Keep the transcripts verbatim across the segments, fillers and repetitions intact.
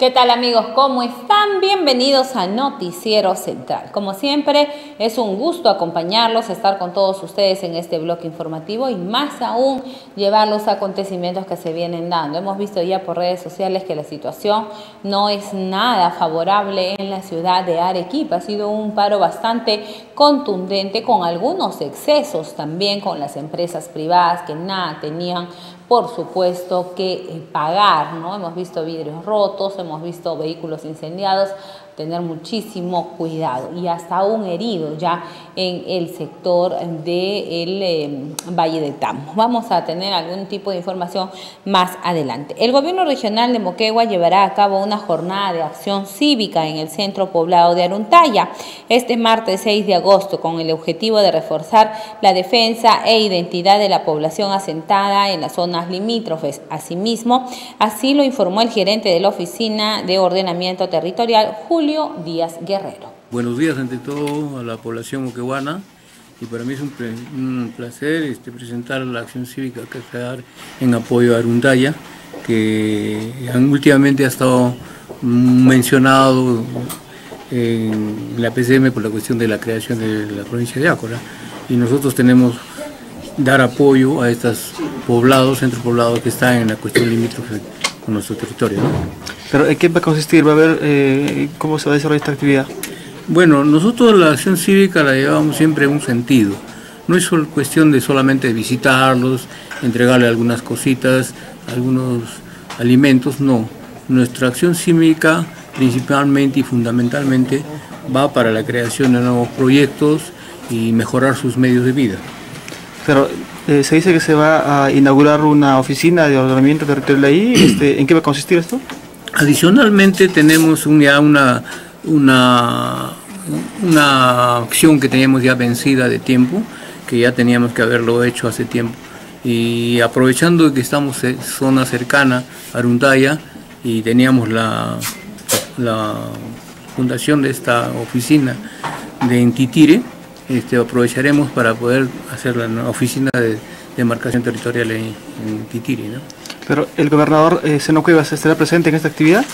¿Qué tal amigos? ¿Cómo están? Bienvenidos a Noticiero Central. Como siempre, es un gusto acompañarlos, estar con todos ustedes en este bloque informativo y más aún llevar los acontecimientos que se vienen dando. Hemos visto ya por redes sociales que la situación no es nada favorable en la ciudad de Arequipa. Ha sido un paro bastante contundente con algunos excesos también con las empresas privadas que nada tenían, por supuesto, que pagar, ¿no? Hemos visto vidrios rotos, hemos visto vehículos incendiados, tener muchísimo cuidado y hasta un herido ya en el sector del eh, Valle de Tamo. Vamos a tener algún tipo de información más adelante. El gobierno regional de Moquegua llevará a cabo una jornada de acción cívica en el centro poblado de Aruntaya este martes seis de agosto con el objetivo de reforzar la defensa e identidad de la población asentada en las zonas limítrofes. Asimismo, así lo informó el gerente de la Oficina de Ordenamiento Territorial, Julio Díaz Guerrero. Buenos días ante todo a la población moqueguana y para mí es un, un placer este, presentar la acción cívica que se va a dar en apoyo a Aruntaya, que últimamente ha estado mencionado en la P C M por la cuestión de la creación de la provincia de Ácora, y nosotros tenemos dar apoyo a estos poblados, centros poblados que están en la cuestión limítrofe con nuestro territorio, ¿no? Pero ¿en qué va a consistir? ¿Va a ver eh, cómo se va a desarrollar esta actividad? Bueno, nosotros la acción cívica la llevamos siempre en un sentido. No es cuestión de solamente visitarlos, entregarle algunas cositas, algunos alimentos, no. Nuestra acción cívica principalmente y fundamentalmente va para la creación de nuevos proyectos y mejorar sus medios de vida. Pero eh, se dice que se va a inaugurar una oficina de ordenamiento territorial ahí. Este, ¿En qué va a consistir esto? Adicionalmente tenemos un, ya una, una, una acción que teníamos ya vencida de tiempo, que ya teníamos que haberlo hecho hace tiempo. Y aprovechando que estamos en zona cercana a Aruntaya y teníamos la, la fundación de esta oficina de en Titire, este, aprovecharemos para poder hacer la oficina de demarcación territorial en, en Titire, ¿no? Pero el gobernador eh, Zeno Cuevas estará presente en esta actividad.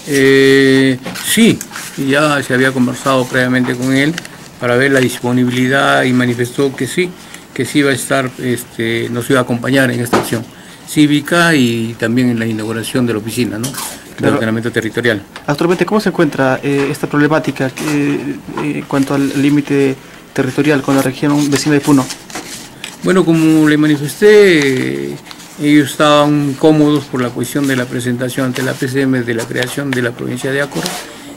Eh, sí, ya se había conversado previamente con él para ver la disponibilidad y manifestó que sí, que sí iba a estar, este, nos iba a acompañar en esta acción cívica y también en la inauguración de la oficina, ¿no?, de ordenamiento territorial. Actualmente, ¿cómo se encuentra eh, esta problemática eh, en cuanto al límite territorial con la región vecina de Puno? Bueno, como le manifesté, ellos estaban cómodos por la cuestión de la presentación ante la P C M de la creación de la provincia de Ácora,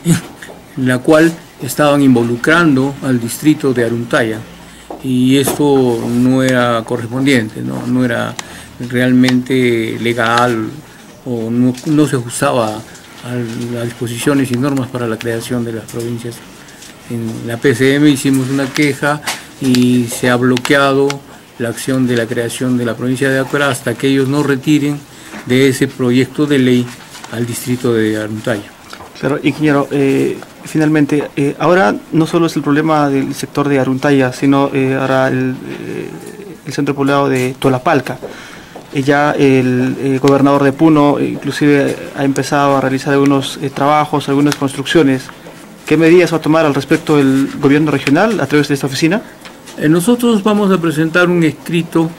en la cual estaban involucrando al distrito de Aruntaya, y esto no era correspondiente, no, no era realmente legal o no, no se ajustaba a las disposiciones y normas para la creación de las provincias. En la P C M hicimos una queja y se ha bloqueado la acción de la creación de la provincia de Ácora hasta que ellos no retiren de ese proyecto de ley al distrito de Aruntaya. Claro, ingeniero, eh, finalmente, eh, ahora no solo es el problema del sector de Aruntaya, sino eh, ahora el, eh, el centro poblado de Tolapalca. Eh, ya el eh, gobernador de Puno inclusive ha empezado a realizar algunos eh, trabajos, algunas construcciones. ¿Qué medidas va a tomar al respecto el gobierno regional a través de esta oficina? Nosotros vamos a presentar un escrito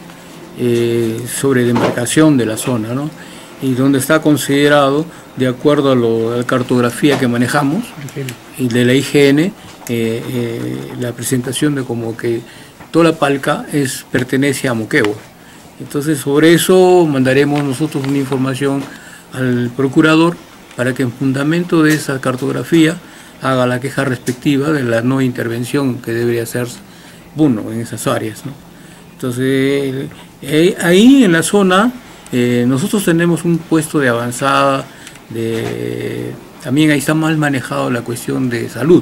eh, sobre demarcación de la zona, ¿no?, y donde está considerado, de acuerdo a, lo, a la cartografía que manejamos y de la I G N, eh, eh, la presentación de como que Tolapalca es, pertenece a Moquegua. Entonces, sobre eso mandaremos nosotros una información al procurador para que en fundamento de esa cartografía haga la queja respectiva de la no intervención que debería hacerse Puno en esas áreas, ¿no? Entonces, eh, ahí en la zona eh, nosotros tenemos un puesto de avanzada, de, también ahí está mal manejado la cuestión de salud,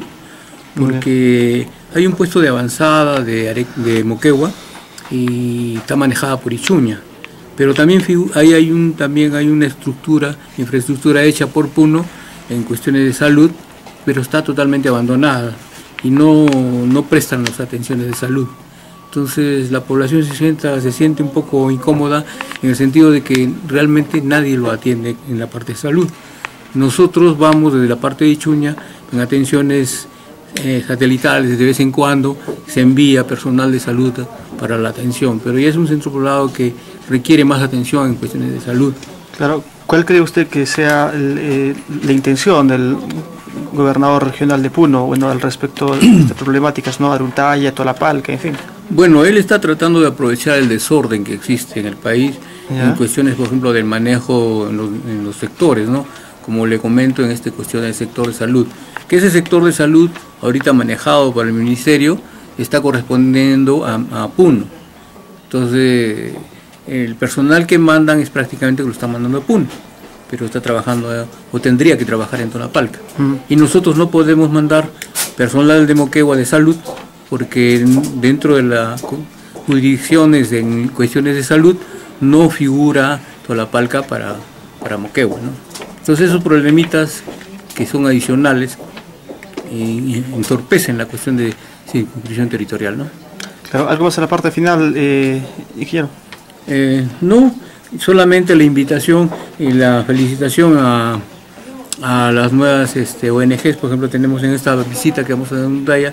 porque hay un puesto de avanzada de, de Moquegua y está manejada por Ichuña, pero también ahí hay, un, también hay una estructura, infraestructura hecha por Puno en cuestiones de salud, pero está totalmente abandonada y no, no prestan las atenciones de salud. Entonces la población se, sienta, se siente un poco incómoda en el sentido de que realmente nadie lo atiende en la parte de salud. Nosotros vamos desde la parte de Ichuña en atenciones eh, satelitales, de vez en cuando se envía personal de salud para la atención, pero ya es un centro poblado que requiere más atención en cuestiones de salud. Claro, ¿cuál cree usted que sea el, eh, la intención del gobernador regional de Puno, bueno, al respecto de estas problemáticas, ¿no? Aruntaya, Tolapalca, en fin? Bueno, él está tratando de aprovechar el desorden que existe en el país, ¿ya?, en cuestiones, por ejemplo, del manejo en los, en los sectores, ¿no? Como le comento en esta cuestión del sector de salud, que ese sector de salud, ahorita manejado por el ministerio, está correspondiendo a, a Puno. Entonces, el personal que mandan es prácticamente que lo está mandando a Puno, pero está trabajando, o tendría que trabajar en Tolapalca. Mm. Y nosotros no podemos mandar personal de Moquegua de salud, porque dentro de las jurisdicciones en cuestiones de salud no figura Tolapalca para, para Moquegua, ¿no? Entonces esos problemitas que son adicionales y entorpecen la cuestión de circunscripción territorial, ¿no? Claro, algo más a la parte final, eh, ingeniero. Eh, no, solamente la invitación y la felicitación a, a las nuevas este, O N Ges. Por ejemplo, tenemos en esta visita que vamos a dar en Untaya,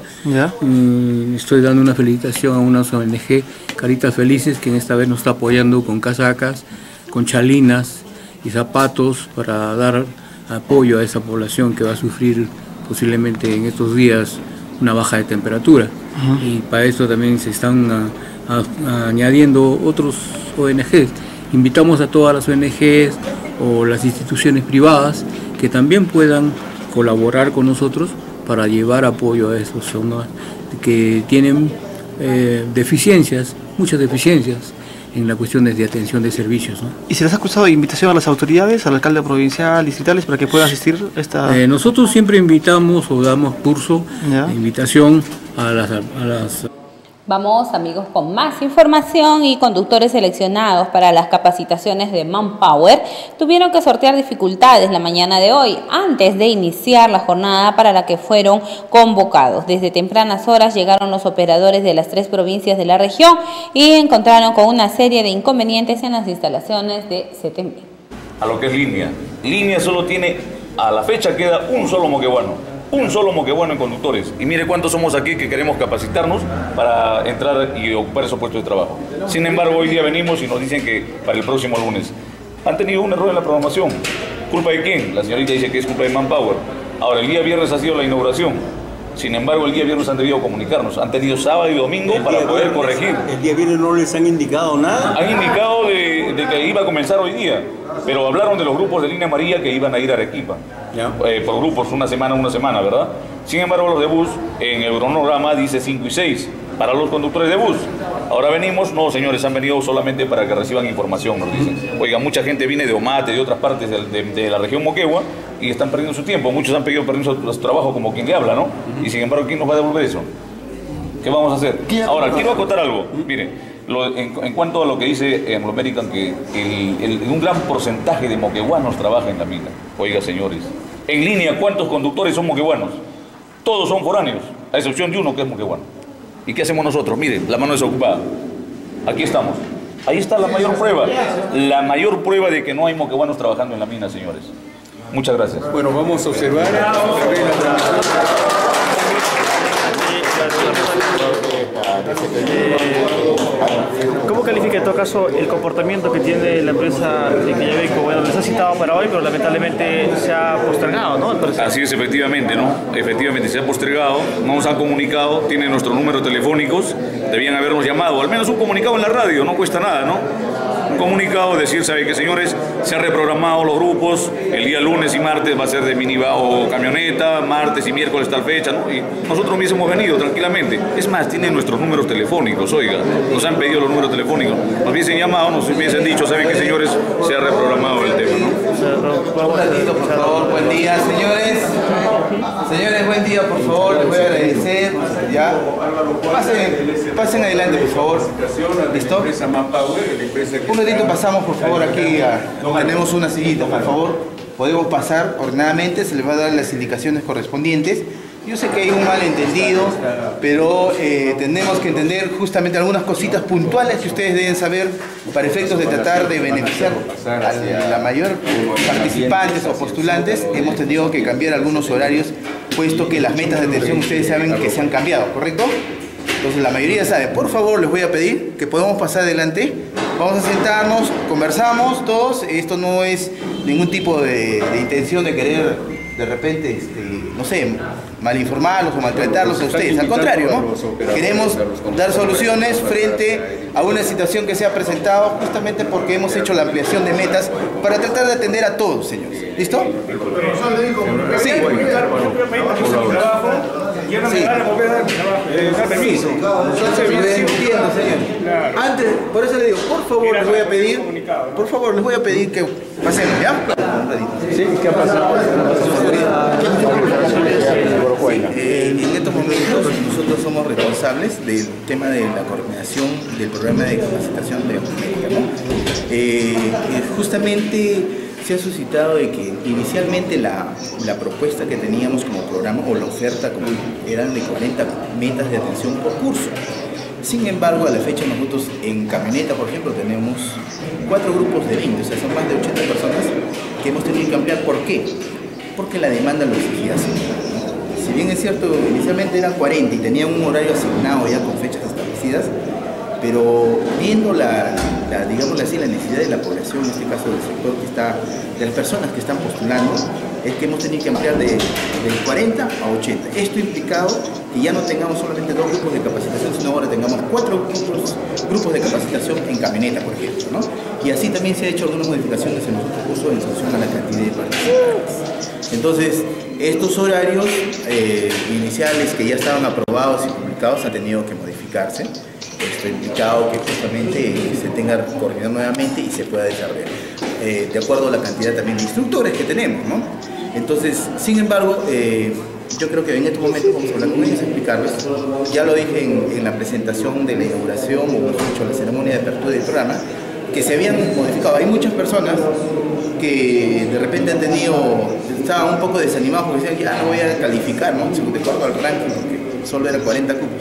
um, estoy dando una felicitación a unas O N Ge, Caritas Felices, que en esta vez nos está apoyando con casacas, con chalinas y zapatos para dar apoyo a esa población que va a sufrir posiblemente en estos días una baja de temperatura. Uh-huh. Y para eso también se están a, a, a añadiendo otros O N Ges. Invitamos a todas las O N Ges o las instituciones privadas que también puedan colaborar con nosotros para llevar apoyo a esos zonas que tienen eh, deficiencias, muchas deficiencias en la cuestión de atención de servicios, ¿no? ¿Y se les ha acusado de invitación a las autoridades, al alcalde provincial, distritales, para que pueda asistir a esta...? Eh, nosotros siempre invitamos o damos curso, ¿ya?, de invitación a las... A las Vamos, amigos, con más información. Y conductores seleccionados para las capacitaciones de Manpower tuvieron que sortear dificultades la mañana de hoy antes de iniciar la jornada para la que fueron convocados. Desde tempranas horas llegaron los operadores de las tres provincias de la región y encontraron con una serie de inconvenientes en las instalaciones de CETEMBI. A lo que es línea. Línea solo tiene, a la fecha queda un solo moqueguano. Un solo moqueguano en conductores. Y mire cuántos somos aquí que queremos capacitarnos para entrar y ocupar esos puestos de trabajo. Sin embargo, hoy día venimos y nos dicen que para el próximo lunes. Han tenido un error en la programación. ¿Culpa de quién? La señorita dice que es culpa de Manpower. Ahora, el día viernes ha sido la inauguración. Sin embargo, el día viernes han debido comunicarnos. Han tenido sábado y domingo para poder viernes, corregir. ¿El día viernes no les han indicado nada? Han indicado de, de que iba a comenzar hoy día. Pero hablaron de los grupos de línea amarilla que iban a ir a Arequipa. Eh, por grupos, una semana, una semana, ¿verdad? Sin embargo, los de bus, en el cronograma dice cinco y seis para los conductores de bus. Ahora venimos, no señores, han venido solamente para que reciban información, nos dicen. Oiga, mucha gente viene de Omate, de otras partes de, de, de la región Moquegua y están perdiendo su tiempo. Muchos han pedido permiso de su trabajo como quien le habla, ¿no? Y sin embargo, ¿quién nos va a devolver eso? ¿Qué vamos a hacer? Ahora, quiero acotar algo. Mire, lo, en, en cuanto a lo que dice Anglo American, que el, el, un gran porcentaje de moqueguanos trabaja en la mina. Oiga, señores, en línea, ¿cuántos conductores son moqueguanos? Todos son foráneos, a excepción de uno que es moqueguano. ¿Y qué hacemos nosotros? Miren, la mano desocupada. Aquí estamos. Ahí está la mayor prueba. La mayor prueba de que no hay moqueguanos trabajando en la mina, señores. Muchas gracias. Bueno, vamos a observar. ¿Cómo califica en todo caso el comportamiento que tiene la empresa de Quillabeco? Bueno, les ha citado para hoy, pero lamentablemente se ha postergado, ¿no? Así es, efectivamente, ¿no? Efectivamente, se ha postergado, no nos han comunicado, tienen nuestros números telefónicos, debían habernos llamado, al menos un comunicado en la radio, no cuesta nada, ¿no? Un comunicado, decir, ¿sabe qué, señores? Se han reprogramado los grupos, el día lunes y martes va a ser de minivan o camioneta, martes y miércoles tal fecha, ¿no? Y nosotros hubiésemos venido tranquilamente. Es más, tienen nuestros números telefónicos, oiga, nos han pedido los números telefónicos, nos hubiesen llamado, nos hubiesen dicho, ¿saben qué, señores? Se ha reprogramado el tema, ¿no? Un ratito, por favor, buen día, señores. Señores, buen día, por favor, les voy a agradecer. Ya, pasen, pasen adelante, por favor. ¿Listo? Un ratito pasamos, por favor, aquí. A, tenemos una sillita, por favor. Podemos pasar ordenadamente, se les va a dar las indicaciones correspondientes. Yo sé que hay un malentendido, pero eh, tenemos que entender justamente algunas cositas puntuales que ustedes deben saber para efectos de tratar de beneficiar a la mayor participantes o postulantes. Hemos tenido que cambiar algunos horarios, puesto que las metas de atención ustedes saben que se han cambiado, ¿correcto? Entonces la mayoría sabe. Por favor, les voy a pedir que podamos pasar adelante. Vamos a sentarnos, conversamos todos. Esto no es ningún tipo de, de intención de querer de repente, este, no sé, malinformarlos o maltratarlos a ustedes. Al contrario, ¿no? Queremos dar soluciones frente a una situación que se ha presentado justamente porque hemos hecho la ampliación de metas para tratar de atender a todos, señores. ¿Listo? Sí. Sí. Permiso. Entiendo, señor. Antes, por eso le digo, por favor, les voy a pedir, por favor, les voy a pedir que pasemos, ¿ya? Sí, ¿qué ha pasado? Sí, eh, en estos momentos nosotros somos responsables del tema de la coordinación del programa de capacitación de América, ¿no? Eh, justamente se ha suscitado de que inicialmente la, la propuesta que teníamos como programa o la oferta como eran de cuarenta metas de atención por curso. Sin embargo, a la fecha nosotros en camioneta, por ejemplo, tenemos cuatro grupos de veinte, o sea, son más de ochenta personas que hemos tenido que ampliar. ¿Por qué? Porque la demanda lo exigía así. Si bien es cierto, inicialmente eran cuarenta y tenían un horario asignado ya con fechas establecidas, pero viendo la, la, digamos así, la necesidad de la población, en este caso del sector que está, de las personas que están postulando, es que hemos tenido que ampliar de, de cuarenta a ochenta. Esto ha implicado que ya no tengamos solamente dos grupos de capacitación, sino ahora tengamos cuatro grupos, grupos de capacitación en camioneta, por ejemplo, ¿no? Y así también se ha hecho algunas modificaciones en los otros cursos en función a la cantidad de participantes. Entonces, estos horarios eh, iniciales que ya estaban aprobados y publicados han tenido que modificarse. Esto ha implicado que justamente se tenga que coordinar nuevamente y se pueda desarrollar eh, de acuerdo a la cantidad también de instructores que tenemos, ¿no? Entonces, sin embargo, eh, yo creo que en estos momentos vamos a hablar con ellos, explicarles. Ya lo dije en, en la presentación de la inauguración, o mejor dicho, la ceremonia de apertura del programa, que se habían modificado. Hay muchas personas que de repente han tenido, estaban un poco desanimados porque decían, ya no voy a calificar, ¿no? De acuerdo al ranking, porque solo eran cuarenta cupos.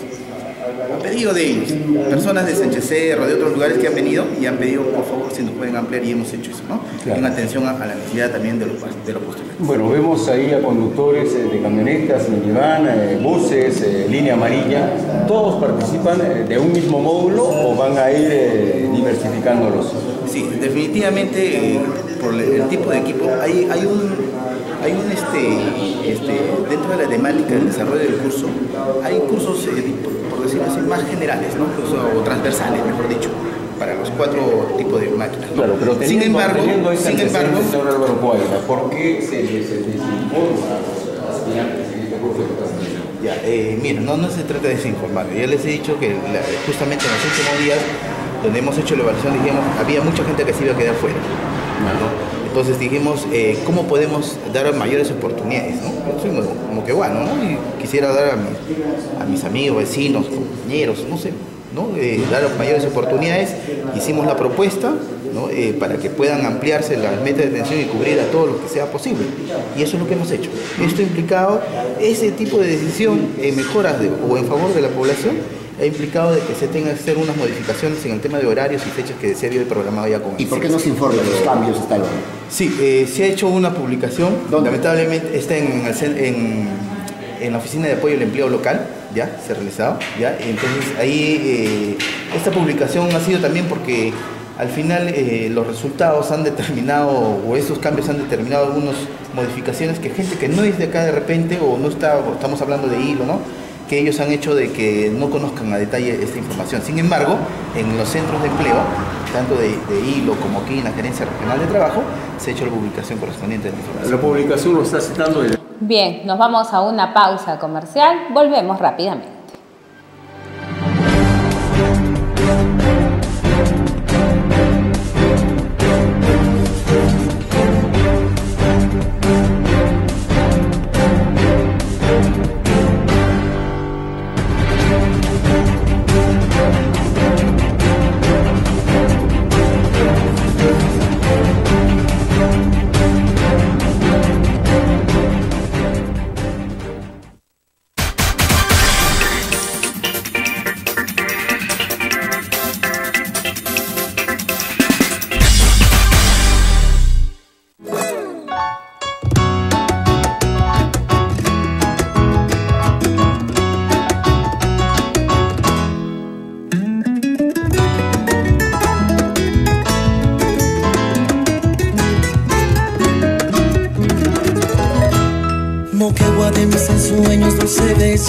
A pedido de ellos, personas de Sánchez Cerro, de otros lugares que han venido y han pedido por favor si nos pueden ampliar, y hemos hecho eso, ¿no? Claro. En atención a, a la necesidad también de los, de los postulantes. Bueno, vemos ahí a conductores de camionetas, minivan, eh, buses, eh, línea amarilla. ¿Todos participan eh, de un mismo módulo o van a ir eh, diversificándolos? Sí, definitivamente eh, por el tipo de equipo hay, hay un... Hay un, este, este, dentro de la temática del desarrollo del curso, hay cursos, eh, por, por decirlo así, más generales, ¿no? O transversales, mejor dicho, para los cuatro tipos de máquinas, ¿no? Claro, pero teniendo, sin embargo, sin embargo, señor Álvaro Coaira, ¿por qué se, se desinforma a los aspirantes en este curso de capacitación? Ya, eh, mira, no, no se trata de desinformar. Ya les he dicho que la, justamente en los últimos días, donde hemos hecho la evaluación, dijimos, había mucha gente que se iba a quedar fuera, ¿no? Entonces dijimos, eh, ¿cómo podemos dar mayores oportunidades, ¿no? Yo soy como, como que bueno, ¿no? Y quisiera dar a mis, a mis amigos, vecinos, compañeros, no sé, ¿no? Eh, dar mayores oportunidades. Hicimos la propuesta, ¿no? Eh, para que puedan ampliarse las metas de atención y cubrir a todo lo que sea posible. Y eso es lo que hemos hecho. Esto ha implicado ese tipo de decisión en mejoras de, o en favor de la población. Ha implicado de que se tengan que hacer unas modificaciones en el tema de horarios y fechas que se había programado ya con... ¿Y por qué no se informa de los cambios hasta ahora? Sí, eh, se ha hecho una publicación, ¿dónde? Lamentablemente está en, en, en la Oficina de Apoyo al Empleo Local, ya, se ha realizado, ya, entonces ahí eh, esta publicación ha sido también porque al final eh, los resultados han determinado, o estos cambios han determinado algunas modificaciones que gente que no es de acá de repente, o no está, o estamos hablando de hilo, ¿no? Que ellos han hecho de que no conozcan a detalle esta información. Sin embargo, en los centros de empleo, tanto de, de hilo como aquí en la Gerencia Regional de Trabajo, se ha hecho la publicación correspondiente de la información. La publicación lo está citando el... Bien, nos vamos a una pausa comercial, volvemos rápidamente.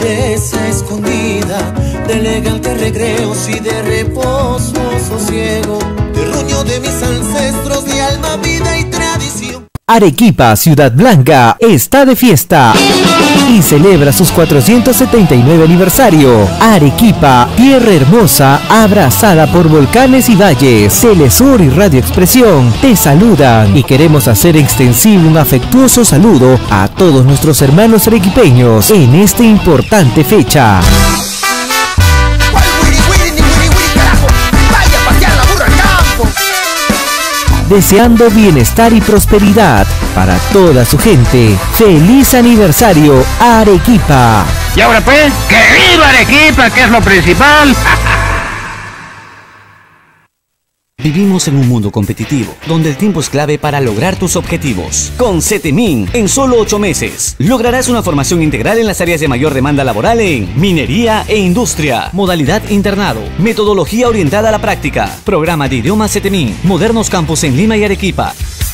belleza escondida, de elegantes recreos y de reposo sosiego, terruño de mis ancestros de alma, vida y tradición. Arequipa, Ciudad Blanca, está de fiesta y celebra sus cuatrocientos setenta y nueve aniversario. Arequipa, tierra hermosa, abrazada por volcanes y valles. Telesur y Radio Expresión te saludan y queremos hacer extensivo un afectuoso saludo a todos nuestros hermanos arequipeños en esta importante fecha. Deseando bienestar y prosperidad para toda su gente. ¡Feliz aniversario, Arequipa! Y ahora pues, ¡que viva Arequipa, que es lo principal! Vivimos en un mundo competitivo, donde el tiempo es clave para lograr tus objetivos. Con CETEMIN, en solo ocho meses, lograrás una formación integral en las áreas de mayor demanda laboral en minería e industria, modalidad internado, metodología orientada a la práctica, programa de idiomas CETEMIN, modernos campus en Lima y Arequipa.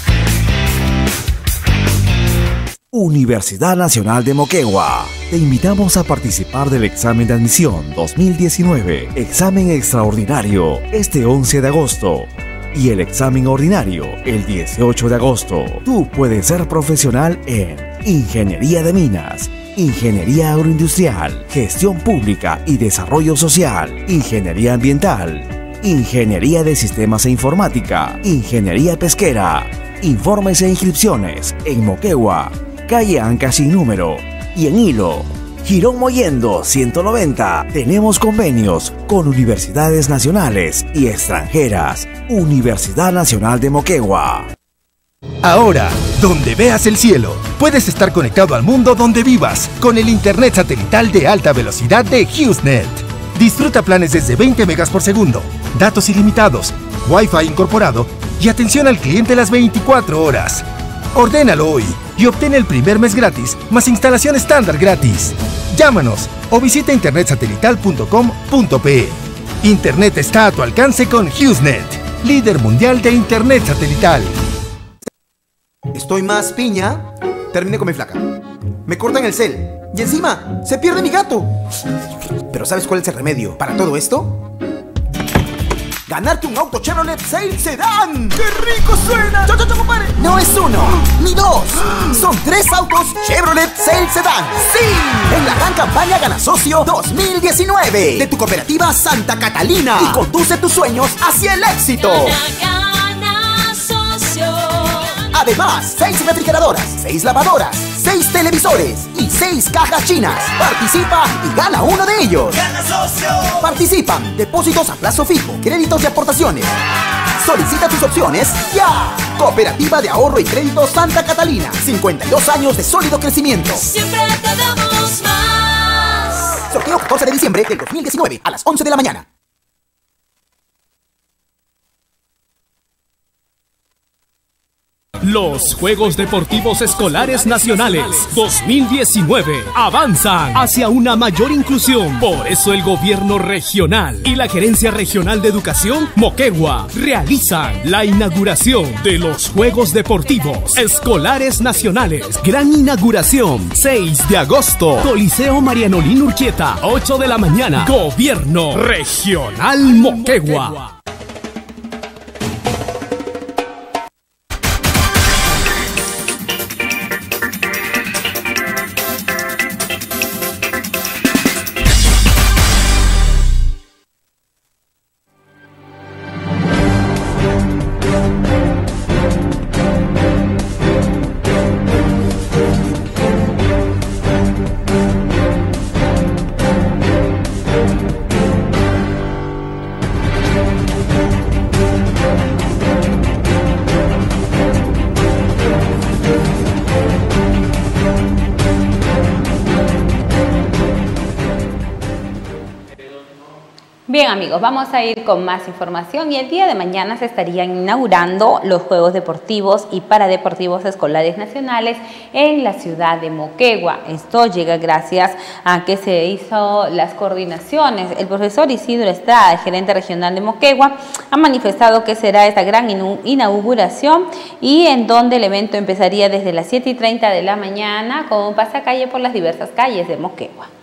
Universidad Nacional de Moquegua. Te invitamos a participar del examen de admisión dos mil diecinueve, examen extraordinario, este once de agosto, y el examen ordinario el dieciocho de agosto. Tú puedes ser profesional en Ingeniería de Minas, Ingeniería Agroindustrial, Gestión Pública y Desarrollo Social, Ingeniería Ambiental, Ingeniería de Sistemas e Informática, Ingeniería Pesquera. Informes e inscripciones en Moquegua, calle Anca sin número, y en Hilo, Girón Mollendo ciento noventa. Tenemos convenios con universidades nacionales y extranjeras. Universidad Nacional de Moquegua. Ahora, donde veas el cielo, puedes estar conectado al mundo donde vivas con el internet satelital de alta velocidad de HughesNet. Disfruta planes desde veinte megas por segundo, datos ilimitados, Wi-Fi incorporado y atención al cliente las veinticuatro horas. Ordénalo hoy y obtén el primer mes gratis más instalación estándar gratis. Llámanos o visita internet satelital punto com punto pe. Internet está a tu alcance con HughesNet, líder mundial de internet satelital. Estoy más piña. Terminé con mi flaca. Me cortan el cel y encima se pierde mi gato. Pero ¿sabes cuál es el remedio para todo esto? Ganarte un auto Chevrolet Sail Sedan. ¡Qué rico suena! ¡Chau, chau, chau, compadre! No es uno, ni dos. Son tres autos Chevrolet Sail Sedan. ¡Sí! En la gran campaña Gana Socio dos mil diecinueve de tu cooperativa Santa Catalina. Y conduce tus sueños hacia el éxito. Gana, gana, socio. Además, seis refrigeradoras, seis lavadoras, seis televisores y seis cajas chinas. Participa y gana uno de ellos. ¡Gana Socio! Participan depósitos a plazo fijo, créditos y aportaciones. Solicita tus opciones ya. Cooperativa de Ahorro y Crédito Santa Catalina. cincuenta y dos años de sólido crecimiento. Siempre te damos más. Sorteo catorce de diciembre del dos mil diecinueve a las once de la mañana. Los Juegos Deportivos Escolares Nacionales dos mil diecinueve avanzan hacia una mayor inclusión. Por eso el Gobierno Regional y la Gerencia Regional de Educación Moquegua realizan la inauguración de los Juegos Deportivos Escolares Nacionales. Gran inauguración, seis de agosto, Coliseo Marianolín Urquieta, ocho de la mañana. Gobierno Regional Moquegua. Bien amigos, vamos a ir con más información y el día de mañana se estarían inaugurando los Juegos Deportivos y Paradeportivos Escolares Nacionales en la ciudad de Moquegua. Esto llega gracias a que se hizo las coordinaciones. El profesor Isidro Estrada, el gerente regional de Moquegua, ha manifestado que será esta gran inauguración y en donde el evento empezaría desde las siete y treinta de la mañana con un pasacalle por las diversas calles de Moquegua.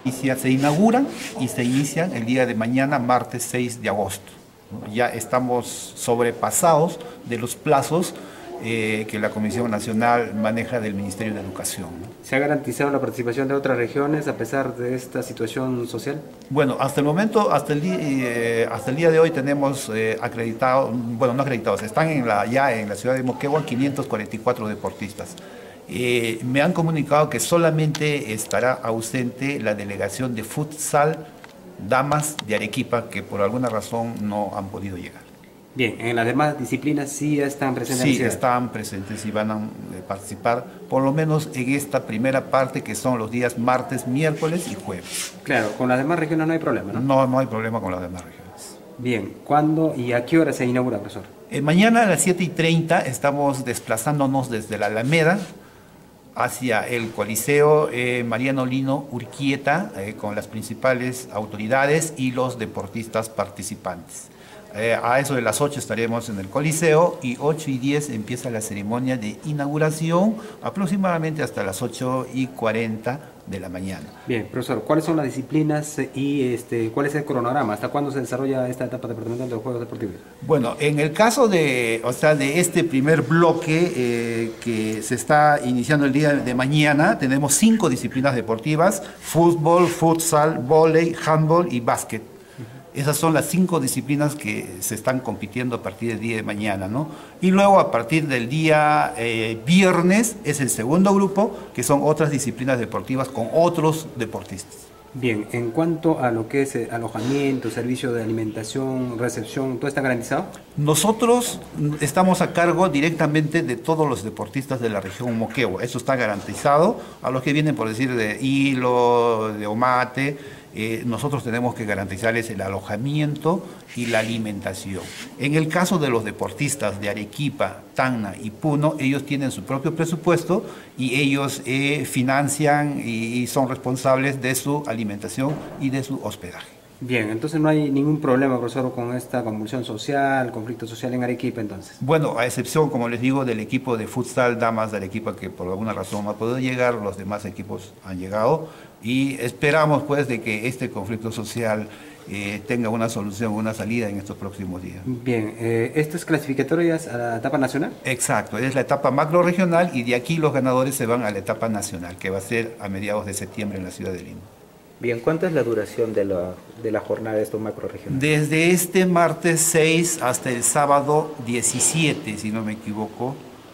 Se inauguran y se inician el día de mañana, martes seis de agosto. Ya estamos sobrepasados de los plazos eh, que la Comisión Nacional maneja del Ministerio de Educación, ¿no? ¿Se ha garantizado la participación de otras regiones a pesar de esta situación social? Bueno, hasta el momento, hasta el día, eh, hasta el día de hoy tenemos eh, acreditados, bueno, no acreditados, están en la, ya en la ciudad de Moquegua quinientos cuarenta y cuatro deportistas. Eh, me han comunicado que solamente estará ausente la delegación de futsal damas de Arequipa, que por alguna razón no han podido llegar. Bien, en las demás disciplinas sí están presentes. Sí, están presentes y van a eh, participar, por lo menos en esta primera parte, que son los días martes, miércoles y jueves. Claro, con las demás regiones no hay problema, ¿no? No, no hay problema con las demás regiones. Bien, ¿cuándo y a qué hora se inaugura, profesor? Eh, mañana a las siete y treinta estamos desplazándonos desde la Alameda hacia el Coliseo eh, Mariano Lino Urquieta, eh, con las principales autoridades y los deportistas participantes. Eh, a eso de las ocho estaremos en el Coliseo y ocho y diez empieza la ceremonia de inauguración, aproximadamente hasta las ocho y cuarenta de la mañana. Bien, profesor, ¿cuáles son las disciplinas y este, cuál es el cronograma? ¿Hasta cuándo se desarrolla esta etapa departamental de los Juegos Deportivos? Bueno, en el caso de, o sea, de este primer bloque eh, que se está iniciando el día de mañana, tenemos cinco disciplinas deportivas: fútbol, futsal, vóley, handball y básquet. Esas son las cinco disciplinas que se están compitiendo a partir del día de mañana, ¿no? Y luego a partir del día eh, viernes es el segundo grupo, que son otras disciplinas deportivas con otros deportistas. Bien, en cuanto a lo que es alojamiento, servicio de alimentación, recepción, ¿todo está garantizado? Nosotros estamos a cargo directamente de todos los deportistas de la región Moquegua. Eso está garantizado. A los que vienen, por decir, de Hilo, de Omate, Eh, nosotros tenemos que garantizarles el alojamiento y la alimentación. En el caso de los deportistas de Arequipa, Tacna y Puno, ellos tienen su propio presupuesto y ellos eh, financian y, y son responsables de su alimentación y de su hospedaje. Bien, entonces no hay ningún problema, profesor, con esta convulsión social, conflicto social en Arequipa, entonces. Bueno, a excepción, como les digo, del equipo de futsal damas de Arequipa, que por alguna razón no ha podido llegar, los demás equipos han llegado y esperamos pues de que este conflicto social eh, tenga una solución, una salida en estos próximos días. Bien, eh, ¿esto es clasificatorio a la etapa nacional? Exacto, es la etapa macro regional y de aquí los ganadores se van a la etapa nacional, que va a ser a mediados de septiembre en la ciudad de Lima. Bien, ¿cuánto es la duración de la, de la jornada de estos macroregionales? Desde este martes seis hasta el sábado diecisiete, si no me equivoco,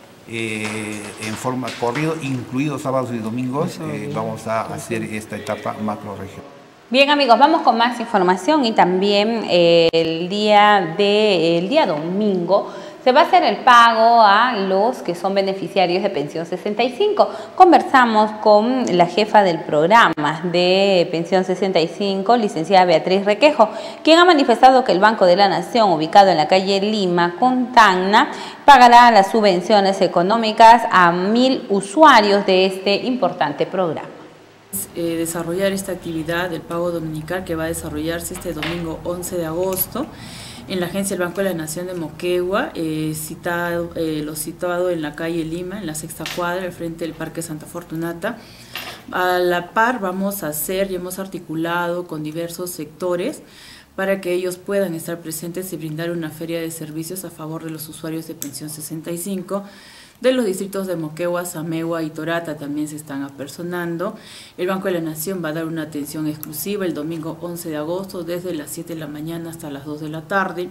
eh, en forma corrido, incluidos sábados y domingos, eh, vamos a hacer esta etapa macroregional. Bien, amigos, vamos con más información y también eh, el, día de, el día domingo se va a hacer el pago a los que son beneficiarios de Pensión sesenta y cinco. Conversamos con la jefa del programa de Pensión sesenta y cinco, licenciada Beatriz Requejo, quien ha manifestado que el Banco de la Nación, ubicado en la calle Lima con Tacna, pagará las subvenciones económicas a mil usuarios de este importante programa. Eh, desarrollar esta actividad del pago dominical que va a desarrollarse este domingo once de agosto. En la agencia del Banco de la Nación de Moquegua, eh, citado, eh, lo situado en la calle Lima, en la sexta cuadra, al frente del Parque Santa Fortunata. A la par vamos a hacer y hemos articulado con diversos sectores para que ellos puedan estar presentes y brindar una feria de servicios a favor de los usuarios de Pensión sesenta y cinco. De los distritos de Moquegua, Samegua y Torata también se están apersonando. El Banco de la Nación va a dar una atención exclusiva el domingo once de agosto desde las siete de la mañana hasta las dos de la tarde.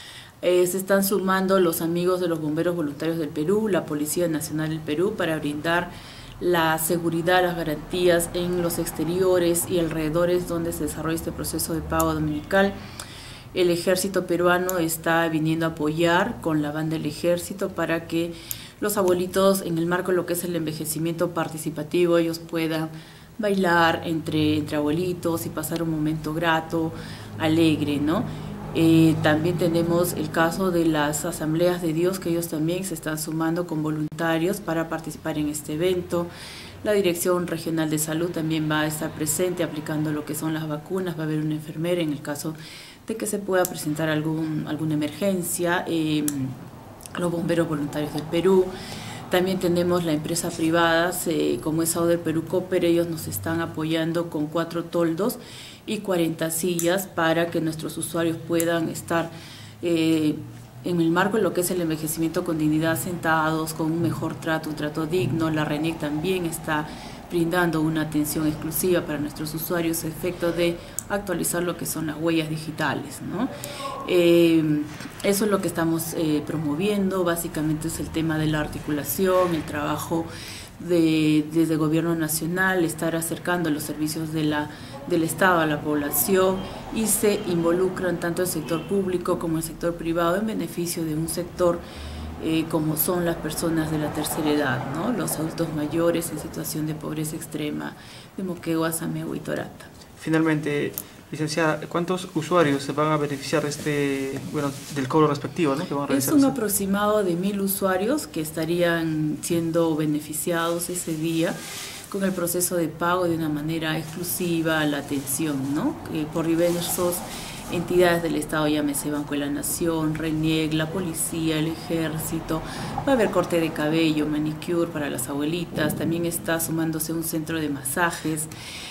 Eh, se están sumando los amigos de los Bomberos Voluntarios del Perú, la Policía Nacional del Perú, para brindar la seguridad, las garantías en los exteriores y alrededores donde se desarrolla este proceso de pago dominical. El Ejército peruano está viniendo a apoyar con la banda del Ejército para que los abuelitos, en el marco de lo que es el envejecimiento participativo, ellos puedan bailar entre, entre abuelitos y pasar un momento grato, alegre, ¿no? Eh, también tenemos el caso de las asambleas de Dios, que ellos también se están sumando con voluntarios para participar en este evento. La Dirección Regional de Salud también va a estar presente aplicando lo que son las vacunas, va a haber una enfermera en el caso de que se pueda presentar algún, alguna emergencia. Eh, los Bomberos Voluntarios del Perú. También tenemos la empresa privada, eh, como es Auder Perú Cooper, ellos nos están apoyando con cuatro toldos y cuarenta sillas para que nuestros usuarios puedan estar eh, en el marco de lo que es el envejecimiento con dignidad, sentados, con un mejor trato, un trato digno. La RENEC también está brindando una atención exclusiva para nuestros usuarios a efecto de actualizar lo que son las huellas digitales, ¿no? Eh, eso es lo que estamos eh, promoviendo. Básicamente es el tema de la articulación, el trabajo de, desde el gobierno nacional, estar acercando los servicios de la, del Estado a la población, y se involucran tanto el sector público como el sector privado en beneficio de un sector Eh, como son las personas de la tercera edad, ¿no? Los adultos mayores en situación de pobreza extrema de Moquegua, Samegua y Torata. Finalmente, licenciada, ¿cuántos usuarios se van a beneficiar de este, bueno, del cobro respectivo, ¿no? que van a Es un aproximado de mil usuarios que estarían siendo beneficiados ese día con el proceso de pago de una manera exclusiva, la atención, ¿no? Eh, por diversos entidades del Estado, llámese Banco de la Nación, RENEC, la policía, el ejército. Va a haber corte de cabello, manicure para las abuelitas, también está sumándose un centro de masajes,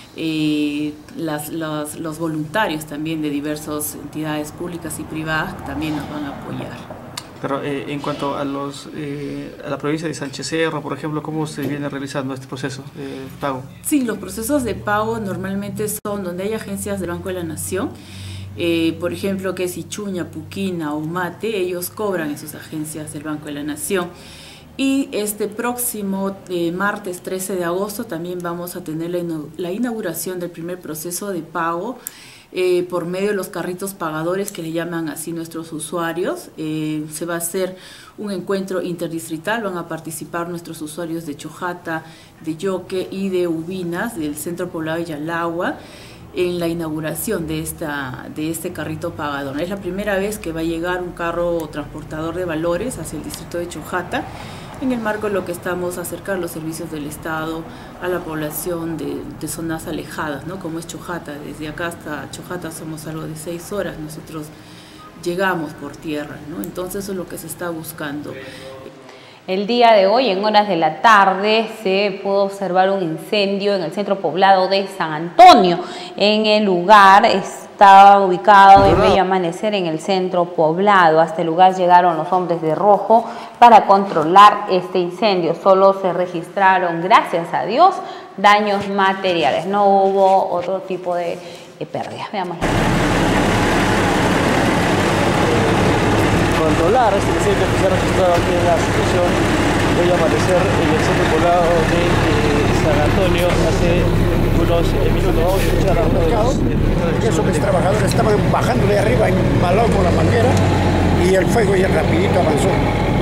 eh, las, los, los voluntarios también de diversas entidades públicas y privadas también nos van a apoyar. Pero eh, en cuanto a los eh, a la provincia de Sánchez Cerro, por ejemplo, ¿cómo se viene realizando este proceso de pago? Sí, los procesos de pago normalmente son donde hay agencias del Banco de la Nación. Eh, por ejemplo, que es Ichuña, Puquina o Mate, ellos cobran en sus agencias del Banco de la Nación. Y este próximo eh, martes trece de agosto también vamos a tener la, la inauguración del primer proceso de pago eh, por medio de los carritos pagadores, que le llaman así nuestros usuarios. Eh, se va a hacer un encuentro interdistrital, van a participar nuestros usuarios de Chojata, de Yoque y de Ubinas, del Centro Poblado de Yalagua, en la inauguración de, esta, de este carrito pagador. Es la primera vez que va a llegar un carro transportador de valores hacia el distrito de Chojata, en el marco de lo que estamos a acercar los servicios del Estado a la población de, de zonas alejadas, ¿no? Como es Chojata. Desde acá hasta Chojata somos algo de seis horas, nosotros llegamos por tierra, ¿no? Entonces eso es lo que se está buscando. El día de hoy, en horas de la tarde, se pudo observar un incendio en el centro poblado de San Antonio. En el lugar estaba ubicado en Bello Amanecer, en el centro poblado. Hasta el lugar llegaron los hombres de rojo para controlar este incendio. Solo se registraron, gracias a Dios, daños materiales. No hubo otro tipo de, de pérdidas. Veamos. Controlar este incendio que se ha registrado aquí en la situación Bello Amanecer en el centro poblado de eh, San Antonio hace unos eh, minutos. Vamos a escuchar a uno de los... Esos mis trabajadores estaban bajando de arriba, embalados con la manguera, y el fuego ya rapidito avanzó.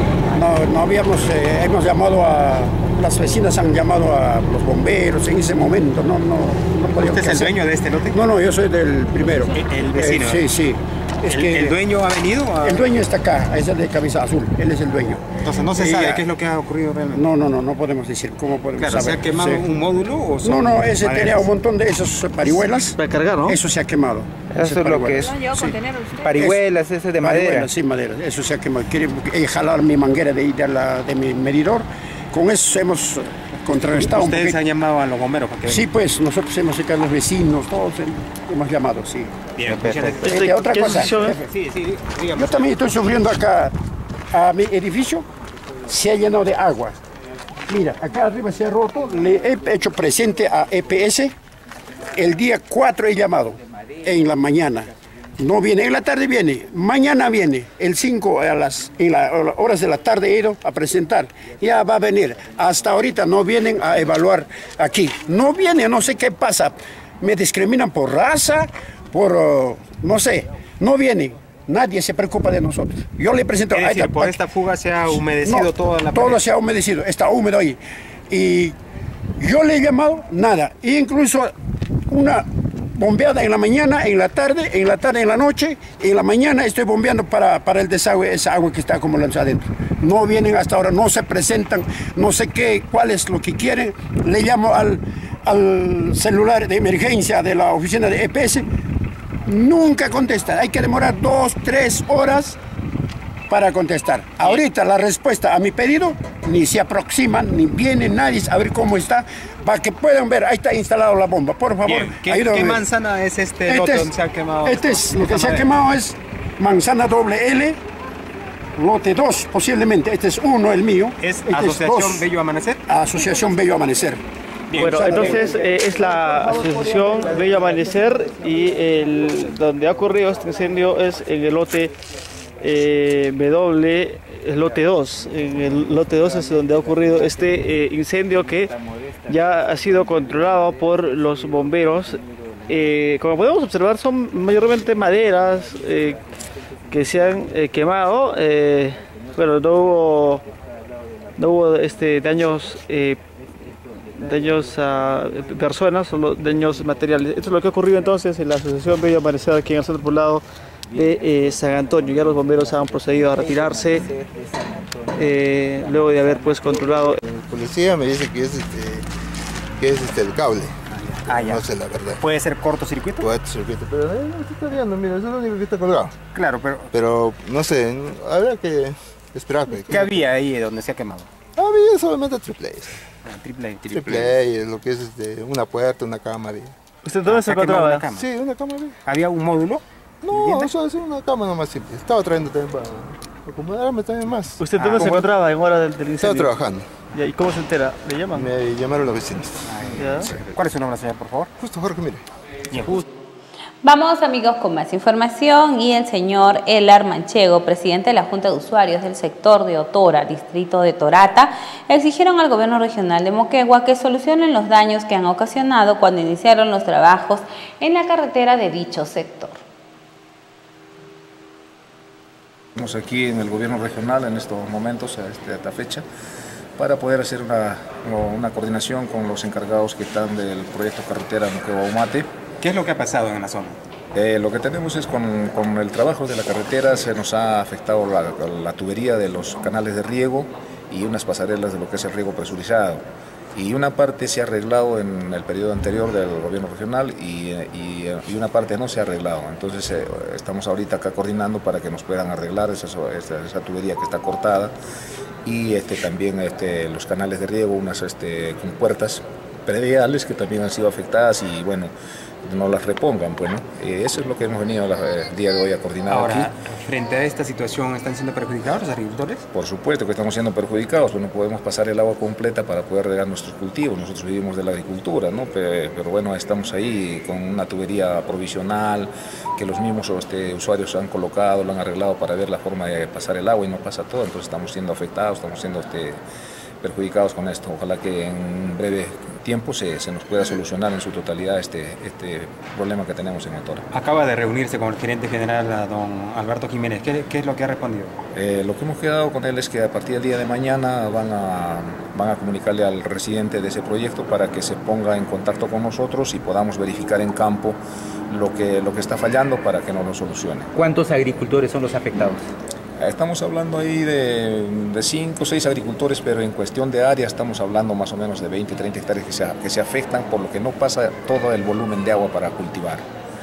No, no habíamos, eh, hemos llamado a... Las vecinas han llamado a los bomberos en ese momento, no, no, no podíamos. ¿Usted es el dueño de este lote? No, no, yo soy del primero. ¿El, el vecino? Eh, sí, sí. Es ¿El, que ¿El dueño ha venido? A... El dueño está acá, es el de camisa azul, él es el dueño. Entonces no se y sabe ya, qué es lo que ha ocurrido realmente. No, no, no, no podemos decir cómo podemos claro, saber. ¿Se ha quemado sí. un módulo? O no, no, ese maderas? Tenía un montón de esos parihuelas. Para cargar, ¿no? Eso se ha quemado. Eso es lo que es. Sí. Parihuelas, ese de madera. Sí, madera, eso se ha quemado. Quiere jalar mi manguera de, de, la, de mi medidor. Con eso hemos contrarrestado un poquito. ¿Ustedes han llamado a los bomberos para que Sí, pues nosotros hemos sacado a los vecinos, todos hemos llamado, sí. Bien, perfecto. Este, otra cosa, jefe, sí, sí, dígame. Yo también estoy sufriendo acá, a mi edificio se ha llenado de agua. Mira, acá arriba se ha roto, le he hecho presente a E P S, el día cuatro he llamado, en la mañana. No viene, en la tarde viene, mañana viene, el cinco a las, en las horas de la tarde he ido a presentar, ya va a venir, hasta ahorita no vienen a evaluar aquí, no vienen, no sé qué pasa, me discriminan por raza, por, uh, no sé, no vienen, nadie se preocupa de nosotros. Yo le presento... Es decir, por esta fuga se ha humedecido no, toda la todo pared. se ha humedecido, está húmedo ahí, y yo le he llamado, nada, e incluso una... bombeada en la mañana, en la tarde, en la tarde, en la noche, en la mañana estoy bombeando para, para el desagüe, esa agua que está acumulándose adentro. No vienen hasta ahora, no se presentan, no sé qué, cuál es lo que quieren. Le llamo al, al celular de emergencia de la oficina de E P S, nunca contesta, hay que demorar dos, tres horas para contestar. Ahorita la respuesta a mi pedido ni se aproximan, ni viene nadie a ver cómo está, para que puedan ver, ahí está instalado la bomba, por favor. Bien. ¿Qué, ¿Qué ¿qué manzana es este, este lote es, donde se ha quemado? Este es, lo que se ha quemado es manzana doble L, lote dos posiblemente, este es uno, el mío. ¿Es este Asociación es Bello Amanecer? Asociación Bello Amanecer. Bien. Bueno, entonces eh, es la Asociación Bello Amanecer y el, donde ha ocurrido este incendio es en el lote eh, W, el lote dos. En el lote dos es donde ha ocurrido este eh, incendio que ya ha sido controlado por los bomberos. Eh, como podemos observar, son mayormente maderas eh, que se han eh, quemado. Eh, bueno, no hubo, no hubo este, daños eh, daños a personas, solo daños materiales. Esto es lo que ha ocurrido entonces en la Asociación Bello Amanecer aquí en el centro poblado de eh, San Antonio. Ya los bomberos han procedido a retirarse eh, luego de haber pues controlado. El policía me dice que es este, que es este el cable. Ah, ya. No sé la verdad. ¿Puede ser cortocircuito? Cortocircuito, pero eh, no se está viendo, mira, eso es lo único que está colgado. Claro, pero... Pero, no sé, habrá que esperar. Que, ¿Qué había ahí donde se ha quemado? Había solamente triple A. Ah, triple A. Triple A, lo que es este, una puerta, una cama. De... ¿Usted dónde se encontraba? Una cama? Sí, una cama. De... ¿Había un módulo? No, eso es una cama nomás simple. Estaba trayendo también para acomodarme también más. ¿Usted dónde ah, se encontraba en hora del, del incendio? Estaba trabajando. ¿Y, ¿Y cómo se entera? ¿Le llaman? Me llamaron los vecinos. Ah, sí. ¿Cuál es su nombre, señor, por favor? Justo Jorge, mire. Bien, justo. Vamos, amigos, con más información. Y el señor Elar Manchego, presidente de la Junta de Usuarios del sector de Otora, distrito de Torata, exigieron al gobierno regional de Moquegua que solucionen los daños que han ocasionado cuando iniciaron los trabajos en la carretera de dicho sector. Estamos aquí en el gobierno regional en estos momentos, a esta fecha, para poder hacer una, una coordinación con los encargados que están del proyecto carretera Moquegua-Humate. ¿Qué es lo que ha pasado en la zona? Eh, lo que tenemos es con, con el trabajo de la carretera se nos ha afectado la, la tubería de los canales de riego y unas pasarelas de lo que es el riego presurizado. Y una parte se ha arreglado en el periodo anterior del gobierno regional y, y, y una parte no se ha arreglado. Entonces eh, estamos ahorita acá coordinando para que nos puedan arreglar esa, esa, esa tubería que está cortada y este, también este, los canales de riego, unas este, con puertas prediales que también han sido afectadas y bueno, no las repongan, pues, ¿no? Eh, eso es lo que hemos venido el día de hoy a coordinar. Ahora, aquí. Frente a esta situación, ¿están siendo perjudicados los agricultores? Por supuesto que estamos siendo perjudicados, pues no podemos pasar el agua completa para poder regar nuestros cultivos, nosotros vivimos de la agricultura, ¿no? Pero, pero bueno, estamos ahí con una tubería provisional que los mismos este, usuarios han colocado, lo han arreglado para ver la forma de pasar el agua y no pasa todo, entonces estamos siendo afectados, estamos siendo este, perjudicados con esto. Ojalá que en breve tiempo se, se nos pueda solucionar en su totalidad este, este problema que tenemos en Otora. Acaba de reunirse con el gerente general, don Alberto Jiménez. ¿Qué, qué es lo que ha respondido? Eh, lo que hemos quedado con él es que a partir del día de mañana van a, van a comunicarle al residente de ese proyecto para que se ponga en contacto con nosotros y podamos verificar en campo lo que, lo que está fallando para que nos lo solucione. ¿Cuántos agricultores son los afectados? Estamos hablando ahí de cinco o seis agricultores, pero en cuestión de área estamos hablando más o menos de veinte, treinta hectáreas que se, que se afectan por lo que no pasa todo el volumen de agua para cultivar.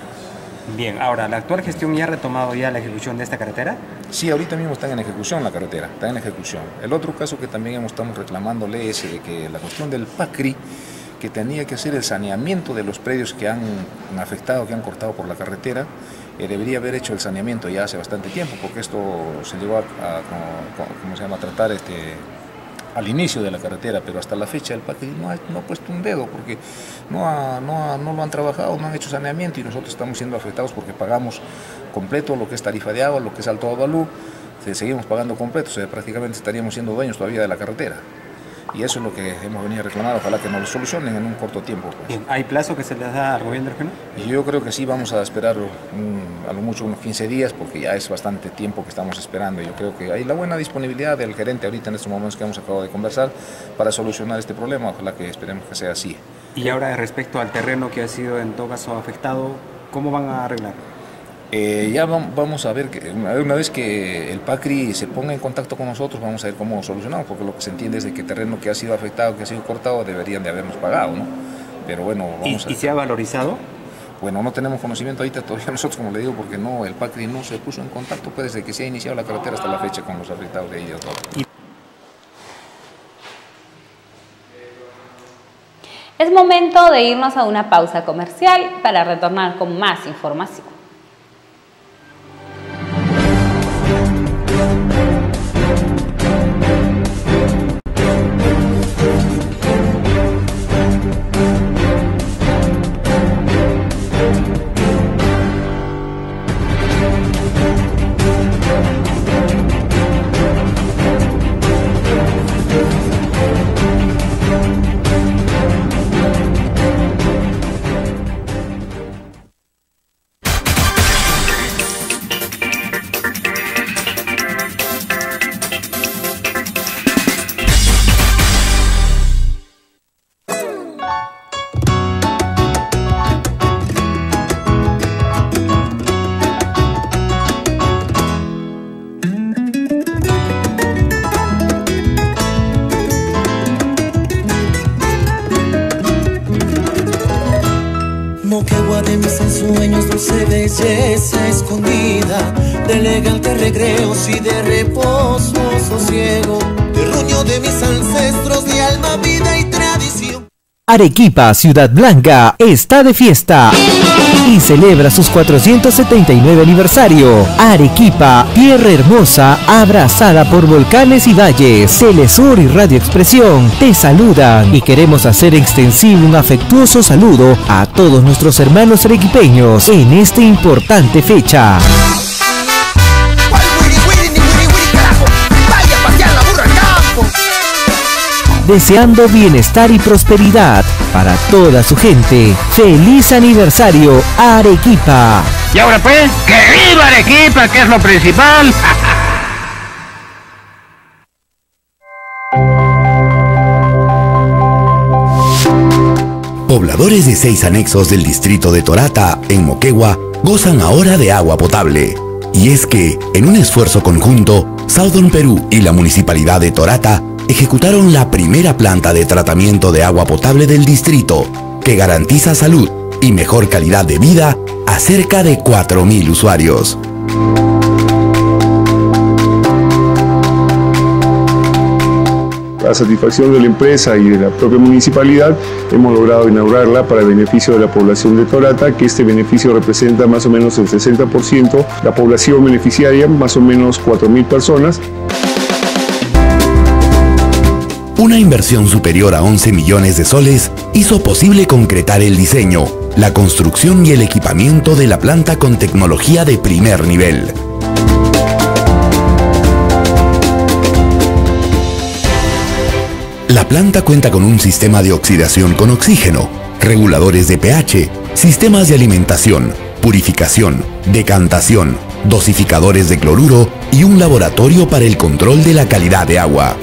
Bien, ahora, ¿la actual gestión ya ha retomado ya la ejecución de esta carretera? Sí, ahorita mismo están en ejecución la carretera, está en ejecución. El otro caso que también hemos, estamos reclamándole es de que la cuestión del PACRI, que tenía que hacer el saneamiento de los predios que han afectado, que han cortado por la carretera, eh, debería haber hecho el saneamiento ya hace bastante tiempo, porque esto se llegó a, a, como, como se llama, a tratar este, al inicio de la carretera, pero hasta la fecha el PACRI no ha, no ha puesto un dedo, porque no, ha, no, ha, no lo han trabajado, no han hecho saneamiento y nosotros estamos siendo afectados porque pagamos completo lo que es tarifa de agua, lo que es Alto Avalú, seguimos pagando completo, o sea, prácticamente estaríamos siendo dueños todavía de la carretera. Y eso es lo que hemos venido a reclamar, ojalá que nos lo solucionen en un corto tiempo. Pues. Bien, ¿hay plazo que se les da al gobierno regional? Y yo creo que sí, vamos a esperar un, a lo mucho unos quince días, porque ya es bastante tiempo que estamos esperando. Yo creo que hay la buena disponibilidad del gerente ahorita en estos momentos que hemos acabado de conversar para solucionar este problema, ojalá que esperemos que sea así. Y ahora respecto al terreno que ha sido en todo caso afectado, ¿cómo van a arreglarlo? Eh, ya vamos a ver, que una vez que el PACRI se ponga en contacto con nosotros, vamos a ver cómo solucionamos, porque lo que se entiende es de que el terreno que ha sido afectado, que ha sido cortado, deberían de habernos pagado, ¿no? Pero bueno, vamos ¿Y, a... ¿Y se ha valorizado? Bueno, no tenemos conocimiento ahorita todavía nosotros, como le digo, porque no, el PACRI no se puso en contacto pues, desde que se ha iniciado la carretera hasta la fecha con los afectados de ellos. Es momento de irnos a una pausa comercial para retornar con más información. Moquegua de mis ensueños, dulce belleza escondida, de elegantes recreos y de reposo, sosiego, terruño de mis ancestros, de alma, vida y tradición. Arequipa, Ciudad Blanca, está de fiesta y celebra sus cuatrocientos setenta y nueve aniversario. Arequipa, tierra hermosa, abrazada por volcanes y valles. Telesur y Radio Expresión te saludan y queremos hacer extensivo un afectuoso saludo a todos nuestros hermanos arequipeños en esta importante fecha. Deseando bienestar y prosperidad para toda su gente. ¡Feliz aniversario, Arequipa! Y ahora pues, ¡que viva Arequipa, que es lo principal! Pobladores de seis anexos del distrito de Torata, en Moquegua, gozan ahora de agua potable. Y es que, en un esfuerzo conjunto, Southern Perú y la Municipalidad de Torata ejecutaron la primera planta de tratamiento de agua potable del distrito, que garantiza salud y mejor calidad de vida a cerca de cuatro mil usuarios. A satisfacción de la empresa y de la propia municipalidad, hemos logrado inaugurarla para el beneficio de la población de Torata, que este beneficio representa más o menos el sesenta por ciento, la población beneficiaria, más o menos cuatro mil personas. Una inversión superior a once millones de soles hizo posible concretar el diseño, la construcción y el equipamiento de la planta con tecnología de primer nivel. La planta cuenta con un sistema de oxidación con oxígeno, reguladores de pH, sistemas de alimentación, purificación, decantación, dosificadores de cloruro y un laboratorio para el control de la calidad de agua.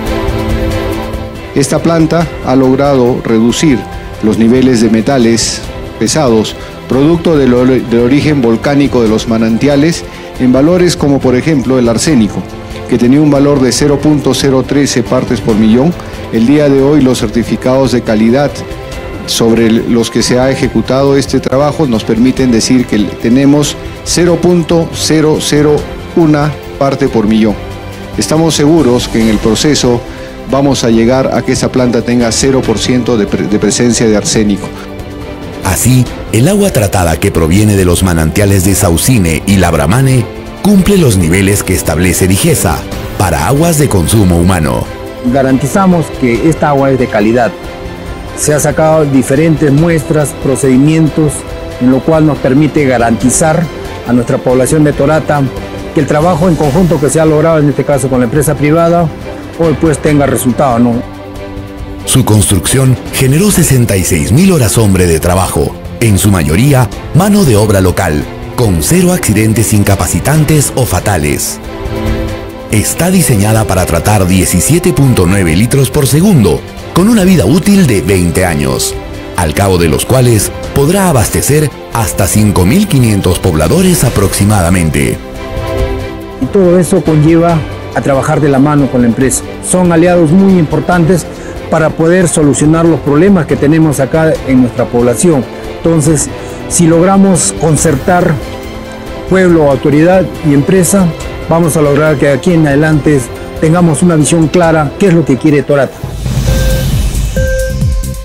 Esta planta ha logrado reducir los niveles de metales pesados, producto del, del origen volcánico de los manantiales, en valores como por ejemplo el arsénico, que tenía un valor de cero punto cero trece partes por millón. El día de hoy los certificados de calidad sobre los que se ha ejecutado este trabajo nos permiten decir que tenemos cero punto cero cero uno parte por millón. Estamos seguros que en el proceso vamos a llegar a que esa planta tenga cero por ciento de, pre de presencia de arsénico. Así, el agua tratada que proviene de los manantiales de Saucine y Labramane cumple los niveles que establece Digesa para aguas de consumo humano. Garantizamos que esta agua es de calidad. Se han sacado diferentes muestras, procedimientos, en lo cual nos permite garantizar a nuestra población de Torata que el trabajo en conjunto que se ha logrado, en este caso con la empresa privada, hoy pues tenga resultado, ¿no? Su construcción generó sesenta y seis mil horas hombre de trabajo, en su mayoría mano de obra local, con cero accidentes incapacitantes o fatales. Está diseñada para tratar diecisiete punto nueve litros por segundo, con una vida útil de veinte años, al cabo de los cuales podrá abastecer hasta cinco mil quinientos pobladores aproximadamente. Y todo eso conlleva a trabajar de la mano con la empresa. Son aliados muy importantes para poder solucionar los problemas que tenemos acá en nuestra población. Entonces, si logramos concertar pueblo, autoridad y empresa, vamos a lograr que aquí en adelante tengamos una visión clara qué es lo que quiere Torata.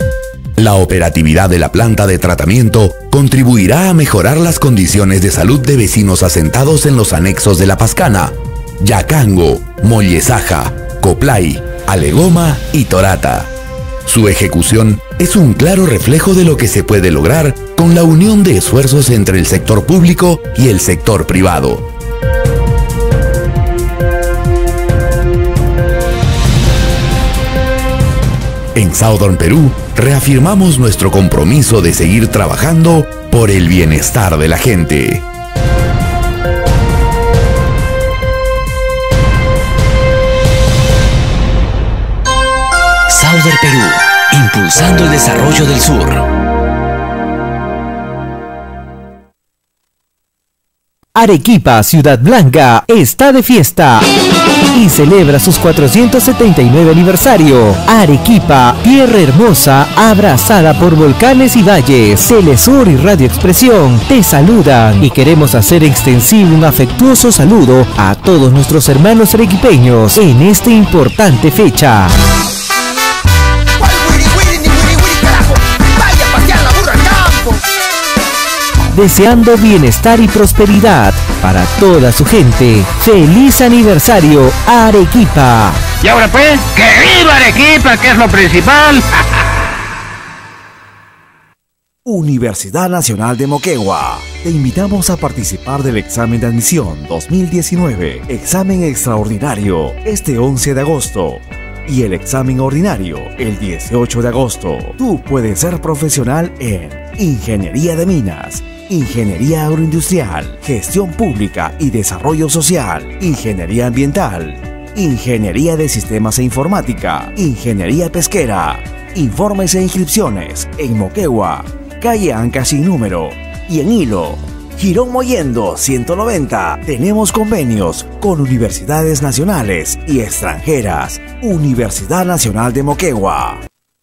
La operatividad de la planta de tratamiento contribuirá a mejorar las condiciones de salud de vecinos asentados en los anexos de La Pascana, Yacango, Mollesaja, Coplay, Alegoma y Torata. Su ejecución es un claro reflejo de lo que se puede lograr con la unión de esfuerzos entre el sector público y el sector privado. En Southern Perú, reafirmamos nuestro compromiso de seguir trabajando por el bienestar de la gente. Southern Perú, impulsando el desarrollo del sur. Arequipa, Ciudad Blanca, está de fiesta y celebra sus cuatrocientos setenta y nueve aniversario. Arequipa, tierra hermosa, abrazada por volcanes y valles. Telesur y Radio Expresión te saludan y queremos hacer extensivo un afectuoso saludo a todos nuestros hermanos arequipeños en esta importante fecha. Deseando bienestar y prosperidad para toda su gente. ¡Feliz aniversario, Arequipa! Y ahora pues, ¡que viva Arequipa, que es lo principal! Universidad Nacional de Moquegua. Te invitamos a participar del examen de admisión dos mil diecinueve, examen extraordinario, este once de agosto. Y el examen ordinario, el dieciocho de agosto. Tú puedes ser profesional en Ingeniería de Minas, Ingeniería Agroindustrial, Gestión Pública y Desarrollo Social, Ingeniería Ambiental, Ingeniería de Sistemas e Informática, Ingeniería Pesquera. Informes e inscripciones en Moquegua, calle Anca sin número, y en Hilo, Girón Mollendo ciento noventa. Tenemos convenios con universidades nacionales y extranjeras. Universidad Nacional de Moquegua.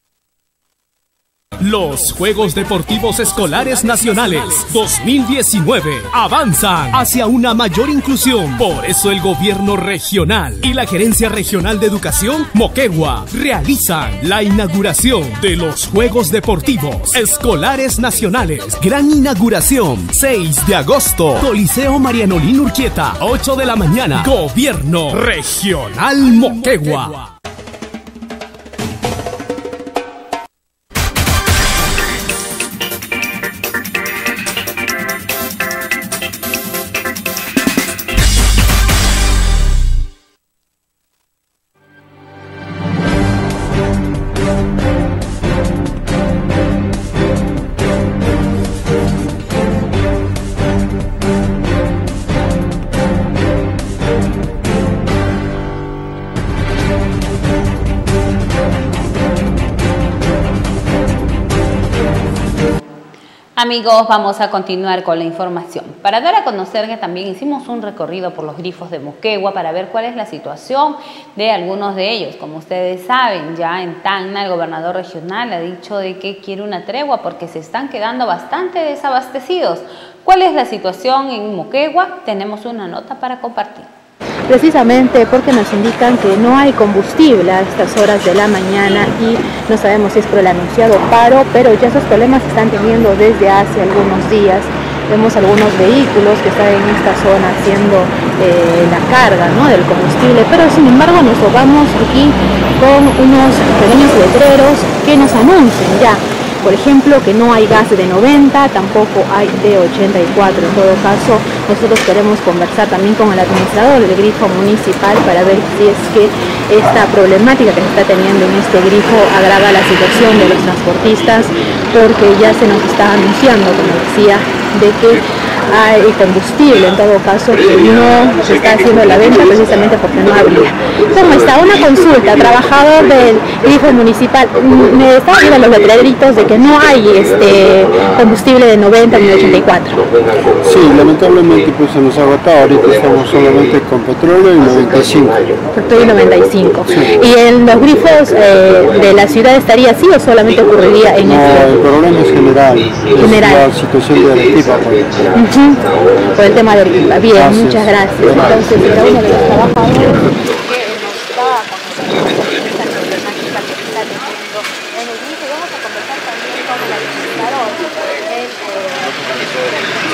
Los Juegos Deportivos Escolares Nacionales dos mil diecinueve avanzan hacia una mayor inclusión. Por eso el Gobierno Regional y la Gerencia Regional de Educación Moquegua realizan la inauguración de los Juegos Deportivos Escolares Nacionales. Gran inauguración, seis de agosto, Coliseo Marianolín Urquieta, ocho de la mañana. Gobierno Regional Moquegua. Amigos, vamos a continuar con la información. Para dar a conocer que también hicimos un recorrido por los grifos de Moquegua para ver cuál es la situación de algunos de ellos. Como ustedes saben, ya en Tacna el gobernador regional ha dicho de que quiere una tregua porque se están quedando bastante desabastecidos. ¿Cuál es la situación en Moquegua? Tenemos una nota para compartir. Precisamente porque nos indican que no hay combustible a estas horas de la mañana y no sabemos si es por el anunciado paro, pero ya esos problemas se están teniendo desde hace algunos días. Vemos algunos vehículos que están en esta zona haciendo eh, la carga, ¿no?, del combustible, pero sin embargo nos topamos aquí con unos pequeños letreros que nos anuncian ya, por ejemplo, que no hay gas de noventa, tampoco hay de ochenta y cuatro. En todo caso, nosotros queremos conversar también con el administrador del grifo municipal para ver si es que esta problemática que se está teniendo en este grifo agrava la situación de los transportistas, porque ya se nos está anunciando, como decía, de que hay combustible, en todo caso, que no se está haciendo la venta precisamente porque no habría. ¿Cómo está? Una consulta, trabajador del grifo municipal, me está viendo los letreritos de que no hay este combustible de noventa ni de ochenta y cuatro. Sí, lamentablemente pues se nos ha agotado, ahorita estamos solamente con petróleo y noventa y cinco. Petróleo y noventa y cinco. Sí. ¿Y en los grifos eh, de la ciudad estaría así o solamente ocurriría en no, este? No, el problema es general, general. Es la situación de Arequipa. Pues. Uh-huh. Por el tema de Arequipa. Bien, gracias. Muchas gracias. Entonces, cada uno de los trabajadores que nos da a conocer esta problemática que está teniendo en el grifo, vamos a conversar también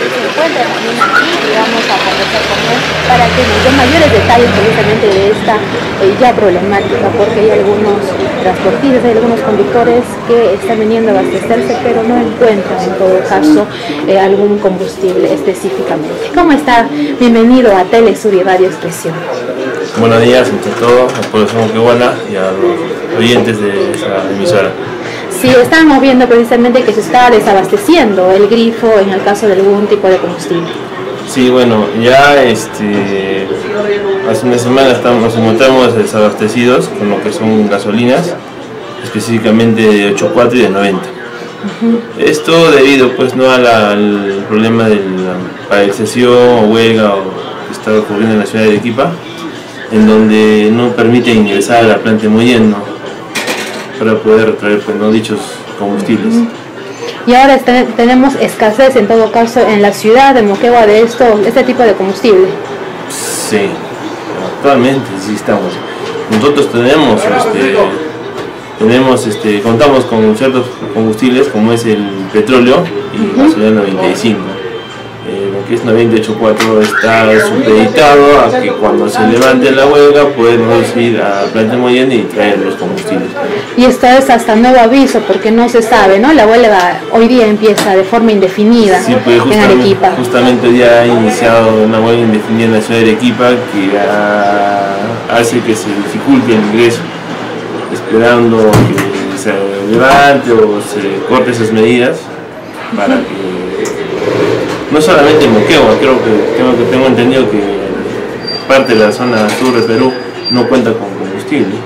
se encuentra también aquí y vamos a conversar con él para que nos dé mayores detalles precisamente de esta eh, ya problemática, porque hay algunos transportistas, hay algunos conductores que están viniendo a abastecerse pero no encuentran en todo caso eh, algún combustible específicamente. ¿Cómo está? Bienvenido a Telesur y Radio Expresión. Buenos días ante todo a la población moqueguana y a los oyentes de esa emisora. Sí, estamos viendo precisamente que se está desabasteciendo el grifo en el caso de algún tipo de combustible. Sí, bueno, ya este, hace una semana estamos, nos encontramos desabastecidos con lo que son gasolinas, específicamente de ocho cuatro y de noventa. Uh-huh. Esto debido pues no a la, al problema de la paralización o huelga o que está ocurriendo en la ciudad de Arequipa, en donde no permite ingresar a la planta de Mollendo para poder retraer pues, no dichos combustibles. Uh-huh. Y ahora está, tenemos escasez en todo caso en la ciudad de Moquegua de esto, este tipo de combustible. Sí, actualmente sí estamos. Nosotros tenemos, este, tenemos este, contamos con ciertos combustibles como es el petróleo y la gasolina noventa y cinco. Eh, lo que es noventa y ocho cuatro está supeditado a que cuando se levante la huelga podemos ir a Planta de Mollendo y traer los combustibles. Y esto es hasta nuevo aviso porque no se sabe, ¿no? La huelga hoy día empieza de forma indefinida sí, pues, en Arequipa. Justamente ya ha iniciado una huelga indefinida en la ciudad de Arequipa que ha, hace que se dificulte el ingreso, esperando que se levante o se corte esas medidas para que no solamente en Moquegua, creo que tengo, que tengo entendido que parte de la zona sur de Perú no cuenta con combustible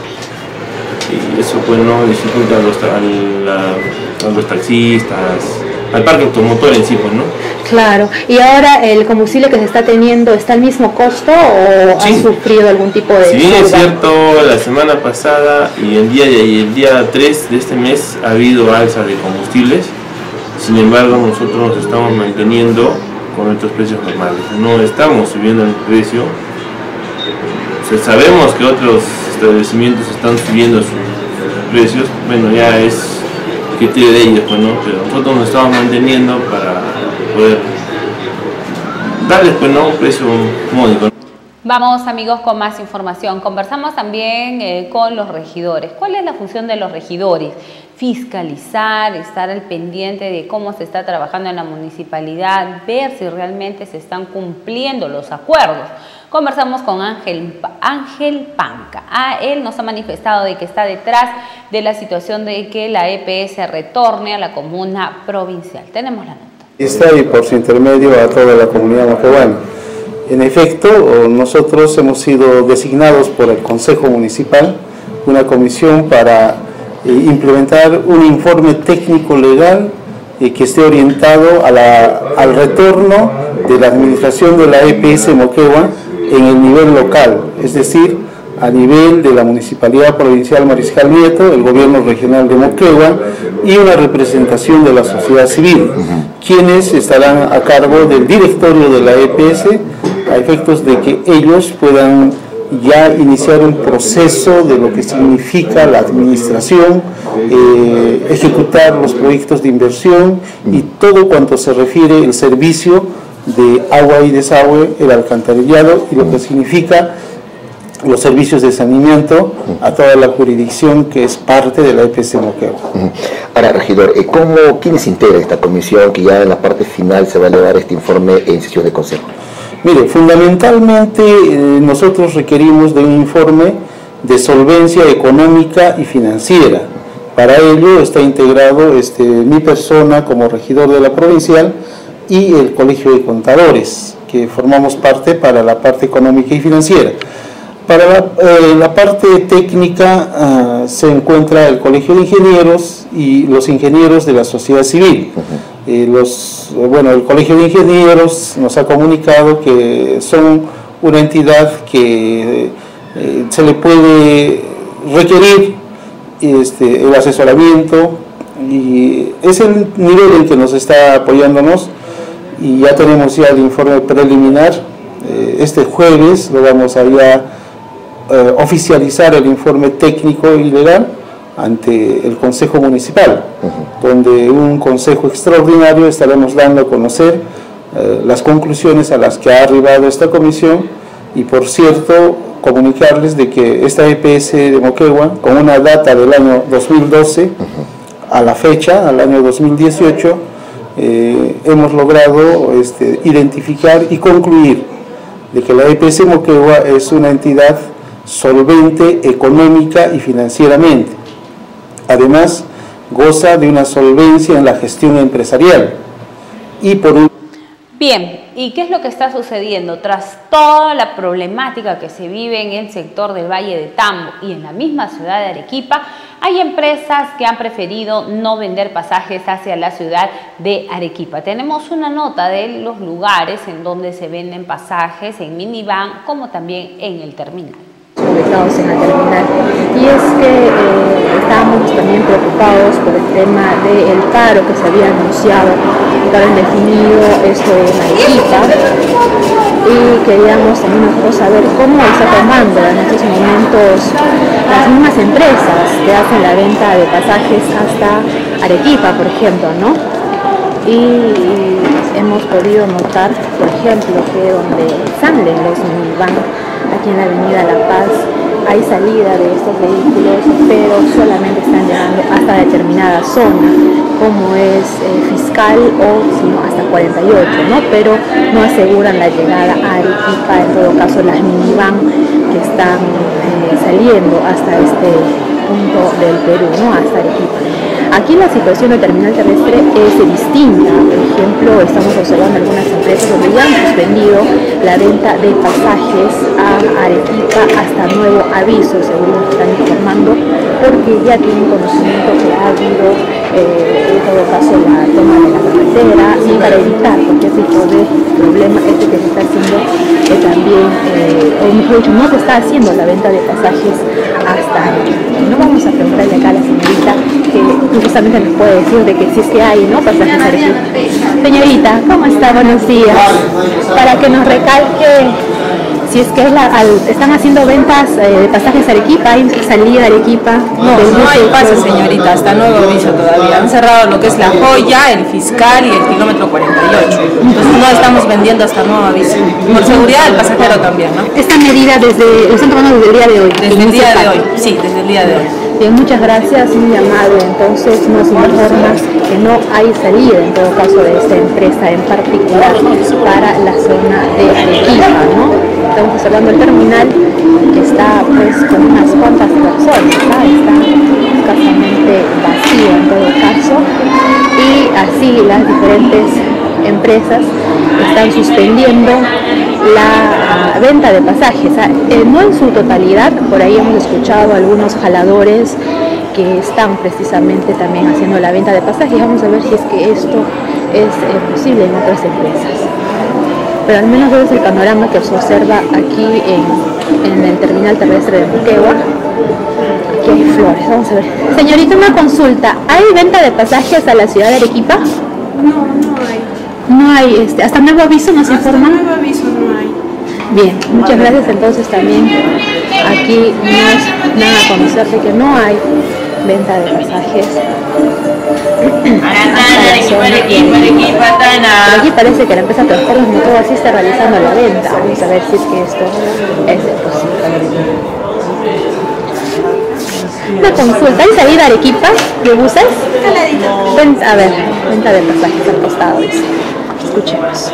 y eso pues no dificulta a los, a, a los taxistas, al parque automotor en sí pues, ¿no? Claro, y ahora el combustible que se está teniendo ¿está al mismo costo o sí. han sufrido algún tipo de... Sí, es cierto, la semana pasada y el día, y el día tres de este mes ha habido alza de combustibles. Sin embargo, nosotros nos estamos manteniendo con nuestros precios normales, no estamos subiendo el precio. O sea, sabemos que otros establecimientos están subiendo sus precios, bueno, ya es criterio de ellos, pues, ¿no? Pero nosotros nos estamos manteniendo para poder darles pues, ¿no? un precio módico. Vamos amigos con más información. Conversamos también eh, con los regidores. ¿Cuál es la función de los regidores? Fiscalizar, estar al pendiente de cómo se está trabajando en la municipalidad, ver si realmente se están cumpliendo los acuerdos. Conversamos con Ángel, Ángel Panca. A él nos ha manifestado de que está detrás de la situación de que la E P S retorne a la comuna provincial. Tenemos la nota. Está ahí por su intermedio a toda la comunidad moqueguana. En efecto, nosotros hemos sido designados por el Consejo Municipal, una comisión para eh, implementar un informe técnico legal eh, que esté orientado a la, al retorno de la administración de la E P S Moquegua en el nivel local, es decir, a nivel de la Municipalidad Provincial Mariscal Nieto, el Gobierno Regional de Moquegua y una representación de la sociedad civil, quienes estarán a cargo del directorio de la E P S a efectos de que ellos puedan ya iniciar un proceso de lo que significa la administración, eh, ejecutar los proyectos de inversión y todo cuanto se refiere al servicio de agua y desagüe, el alcantarillado y lo que significa los servicios de saneamiento a toda la jurisdicción que es parte de la E P S Moquegua. Ahora, regidor, ¿cómo, ¿quiénes integran esta comisión que ya en la parte final se va a elevar este informe en sesión de consejo? Mire, fundamentalmente eh, nosotros requerimos de un informe de solvencia económica y financiera. Para ello está integrado este, mi persona como regidor de la provincial y el Colegio de Contadores, que formamos parte para la parte económica y financiera. Para la, eh, la parte técnica uh, se encuentra el Colegio de Ingenieros y los ingenieros de la sociedad civil. Uh-huh. Eh, los, bueno, el Colegio de Ingenieros nos ha comunicado que son una entidad que eh, se le puede requerir este, el asesoramiento y es el nivel en que nos está apoyándonos y ya tenemos ya el informe preliminar. Eh, este jueves lo vamos a ya eh, oficializar el informe técnico y legal ante el Consejo Municipal, uh-huh. donde un consejo extraordinario estaremos dando a conocer eh, las conclusiones a las que ha arribado esta comisión y, por cierto, comunicarles de que esta E P S de Moquegua, con una data del año dos mil doce a la fecha, al año dos mil dieciocho, eh, hemos logrado este, identificar y concluir de que la E P S Moquegua es una entidad solvente económica y financieramente. Además, goza de una solvencia en la gestión empresarial. Y por un... Bien, ¿y qué es lo que está sucediendo? Tras toda la problemática que se vive en el sector del Valle de Tambo y en la misma ciudad de Arequipa, hay empresas que han preferido no vender pasajes hacia la ciudad de Arequipa. Tenemos una nota de los lugares en donde se venden pasajes en minivan, como también en el terminal. Ubicados en la terminal, y es que eh, estábamos también preocupados por el tema del paro que se había anunciado, que habían definido esto en Arequipa, y queríamos también nosotros saber cómo está tomando en estos momentos las mismas empresas que hacen la venta de pasajes hasta Arequipa, por ejemplo, ¿no? Y hemos podido notar, por ejemplo, que donde salen los minivan, aquí en la avenida La Paz, hay salida de estos vehículos, pero solamente están llegando hasta determinada zona, como es eh, Fiscal o sino hasta cuarenta y ocho, ¿no? Pero no aseguran la llegada a Arequipa, en todo caso las minivan que están eh, saliendo hasta este punto del Perú, ¿no? Hasta Arequipa. Aquí la situación del terminal terrestre es distinta. Por ejemplo, estamos observando algunas empresas donde ya han suspendido la venta de pasajes a Arequipa hasta nuevo aviso, según nos están informando, porque ya tienen conocimiento que ha habido, eh, en todo caso, la toma de la carretera, y para evitar cualquier tipo de problema, este que se está haciendo eh, también, eh, o mejor dicho, no se está haciendo la venta de pasajes hasta Arequipa. No vamos a preguntarle acá a la señorita que justamente nos puede decir de que si es que hay, ¿no?, pasajes a Arequipa. Señorita, ¿cómo está? Buenos días. Para que nos recalque si es que es la, al, están haciendo ventas eh, de pasajes a Arequipa, hay salida a Arequipa. No, no hay pases, señorita, hasta nuevo aviso todavía. Han cerrado lo que es La Joya, el Fiscal y el kilómetro cuarenta y ocho. Entonces no estamos vendiendo hasta nuevo aviso. Por seguridad del pasajero también, ¿no? Esta medida desde, lo están tomando desde el día de hoy. Desde el día de hoy, sí, desde el día de hoy. Bien, muchas gracias, muy amable. Entonces nos informa que no hay salida, en todo caso, de esta empresa en particular para la zona de Arequipa, ¿no? Estamos observando el terminal que está pues con unas cuantas personas, ¿no? Está escasamente vacío en todo caso, y así las diferentes empresas están suspendiendo la uh, venta de pasajes, eh, no en su totalidad. Por ahí hemos escuchado algunos jaladores que están precisamente también haciendo la venta de pasajes. Vamos a ver si es que esto es eh, posible en otras empresas. Pero al menos ese es el panorama que se observa aquí en, en el terminal terrestre de Moquegua. Aquí hay flores, vamos a ver. Señorita, una consulta, ¿hay venta de pasajes a la ciudad de Arequipa? No, no hay. No hay, este, hasta nuevo aviso nos informan. Hasta nuevo aviso no hay. Bien, muchas gracias. Entonces también aquí nos dan a conocer de que no hay venta de pasajes. Aquí parece que la empresa Transportes Moquegua sí está realizando la venta. Vamos a ver si es que esto es posible. Una consulta, ¿hay salida a Arequipa de buses? Ven, a ver, venta de pasajes al costado, dice. Escuchemos.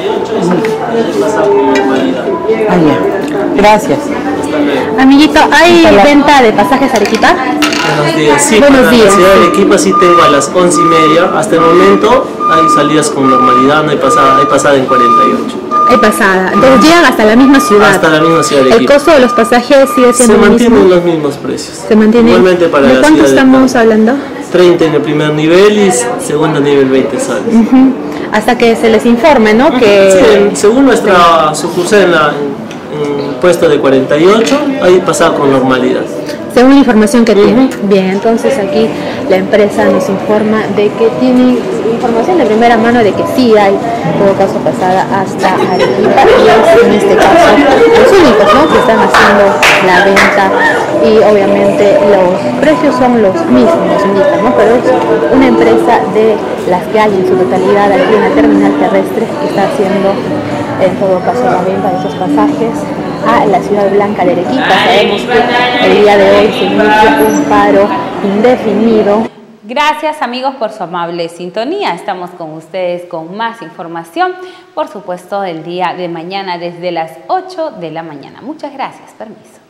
Ah, ya. Gracias. Amiguito, ¿hay venta de pasajes a Arequipa? Buenos días. Sí, Buenos para días. la ciudad de Arequipa sí tengo a las once y media. Hasta el momento hay salidas con normalidad, no hay pasada, hay pasada en cuarenta y ocho. Hay pasada. Entonces llegan hasta la misma ciudad. Hasta la misma ciudad de El Arequipa. costo de los pasajes sigue siendo Se el mantienen mismo. los mismos precios. Se mantiene. Igualmente para ¿De la cuánto ciudad de estamos hablando? treinta en el primer nivel y segundo nivel veinte soles. Uh-huh. Hasta que se les informe, ¿no? Que Sí, según nuestra sucursal en la, en puesto de cuarenta y ocho, ahí pasaba con normalidad. Según la información que tiene. Bien, entonces aquí la empresa nos informa de que tiene información de primera mano de que sí hay, en todo caso, pasada hasta Arequipa, y es en este caso los únicos, ¿no?, que están haciendo la venta, y obviamente los precios son los mismos, nos indican, ¿no?, pero es una empresa de las que hay en su totalidad aquí en la terminal terrestre que está haciendo, en todo caso, la venta de esos pasajes a la ciudad blanca de Arequipa. Sabemos que el día de hoy se inicia un paro indefinido. Gracias, amigos, por su amable sintonía. Estamos con ustedes con más información, por supuesto, el día de mañana desde las ocho de la mañana. Muchas gracias. Permiso.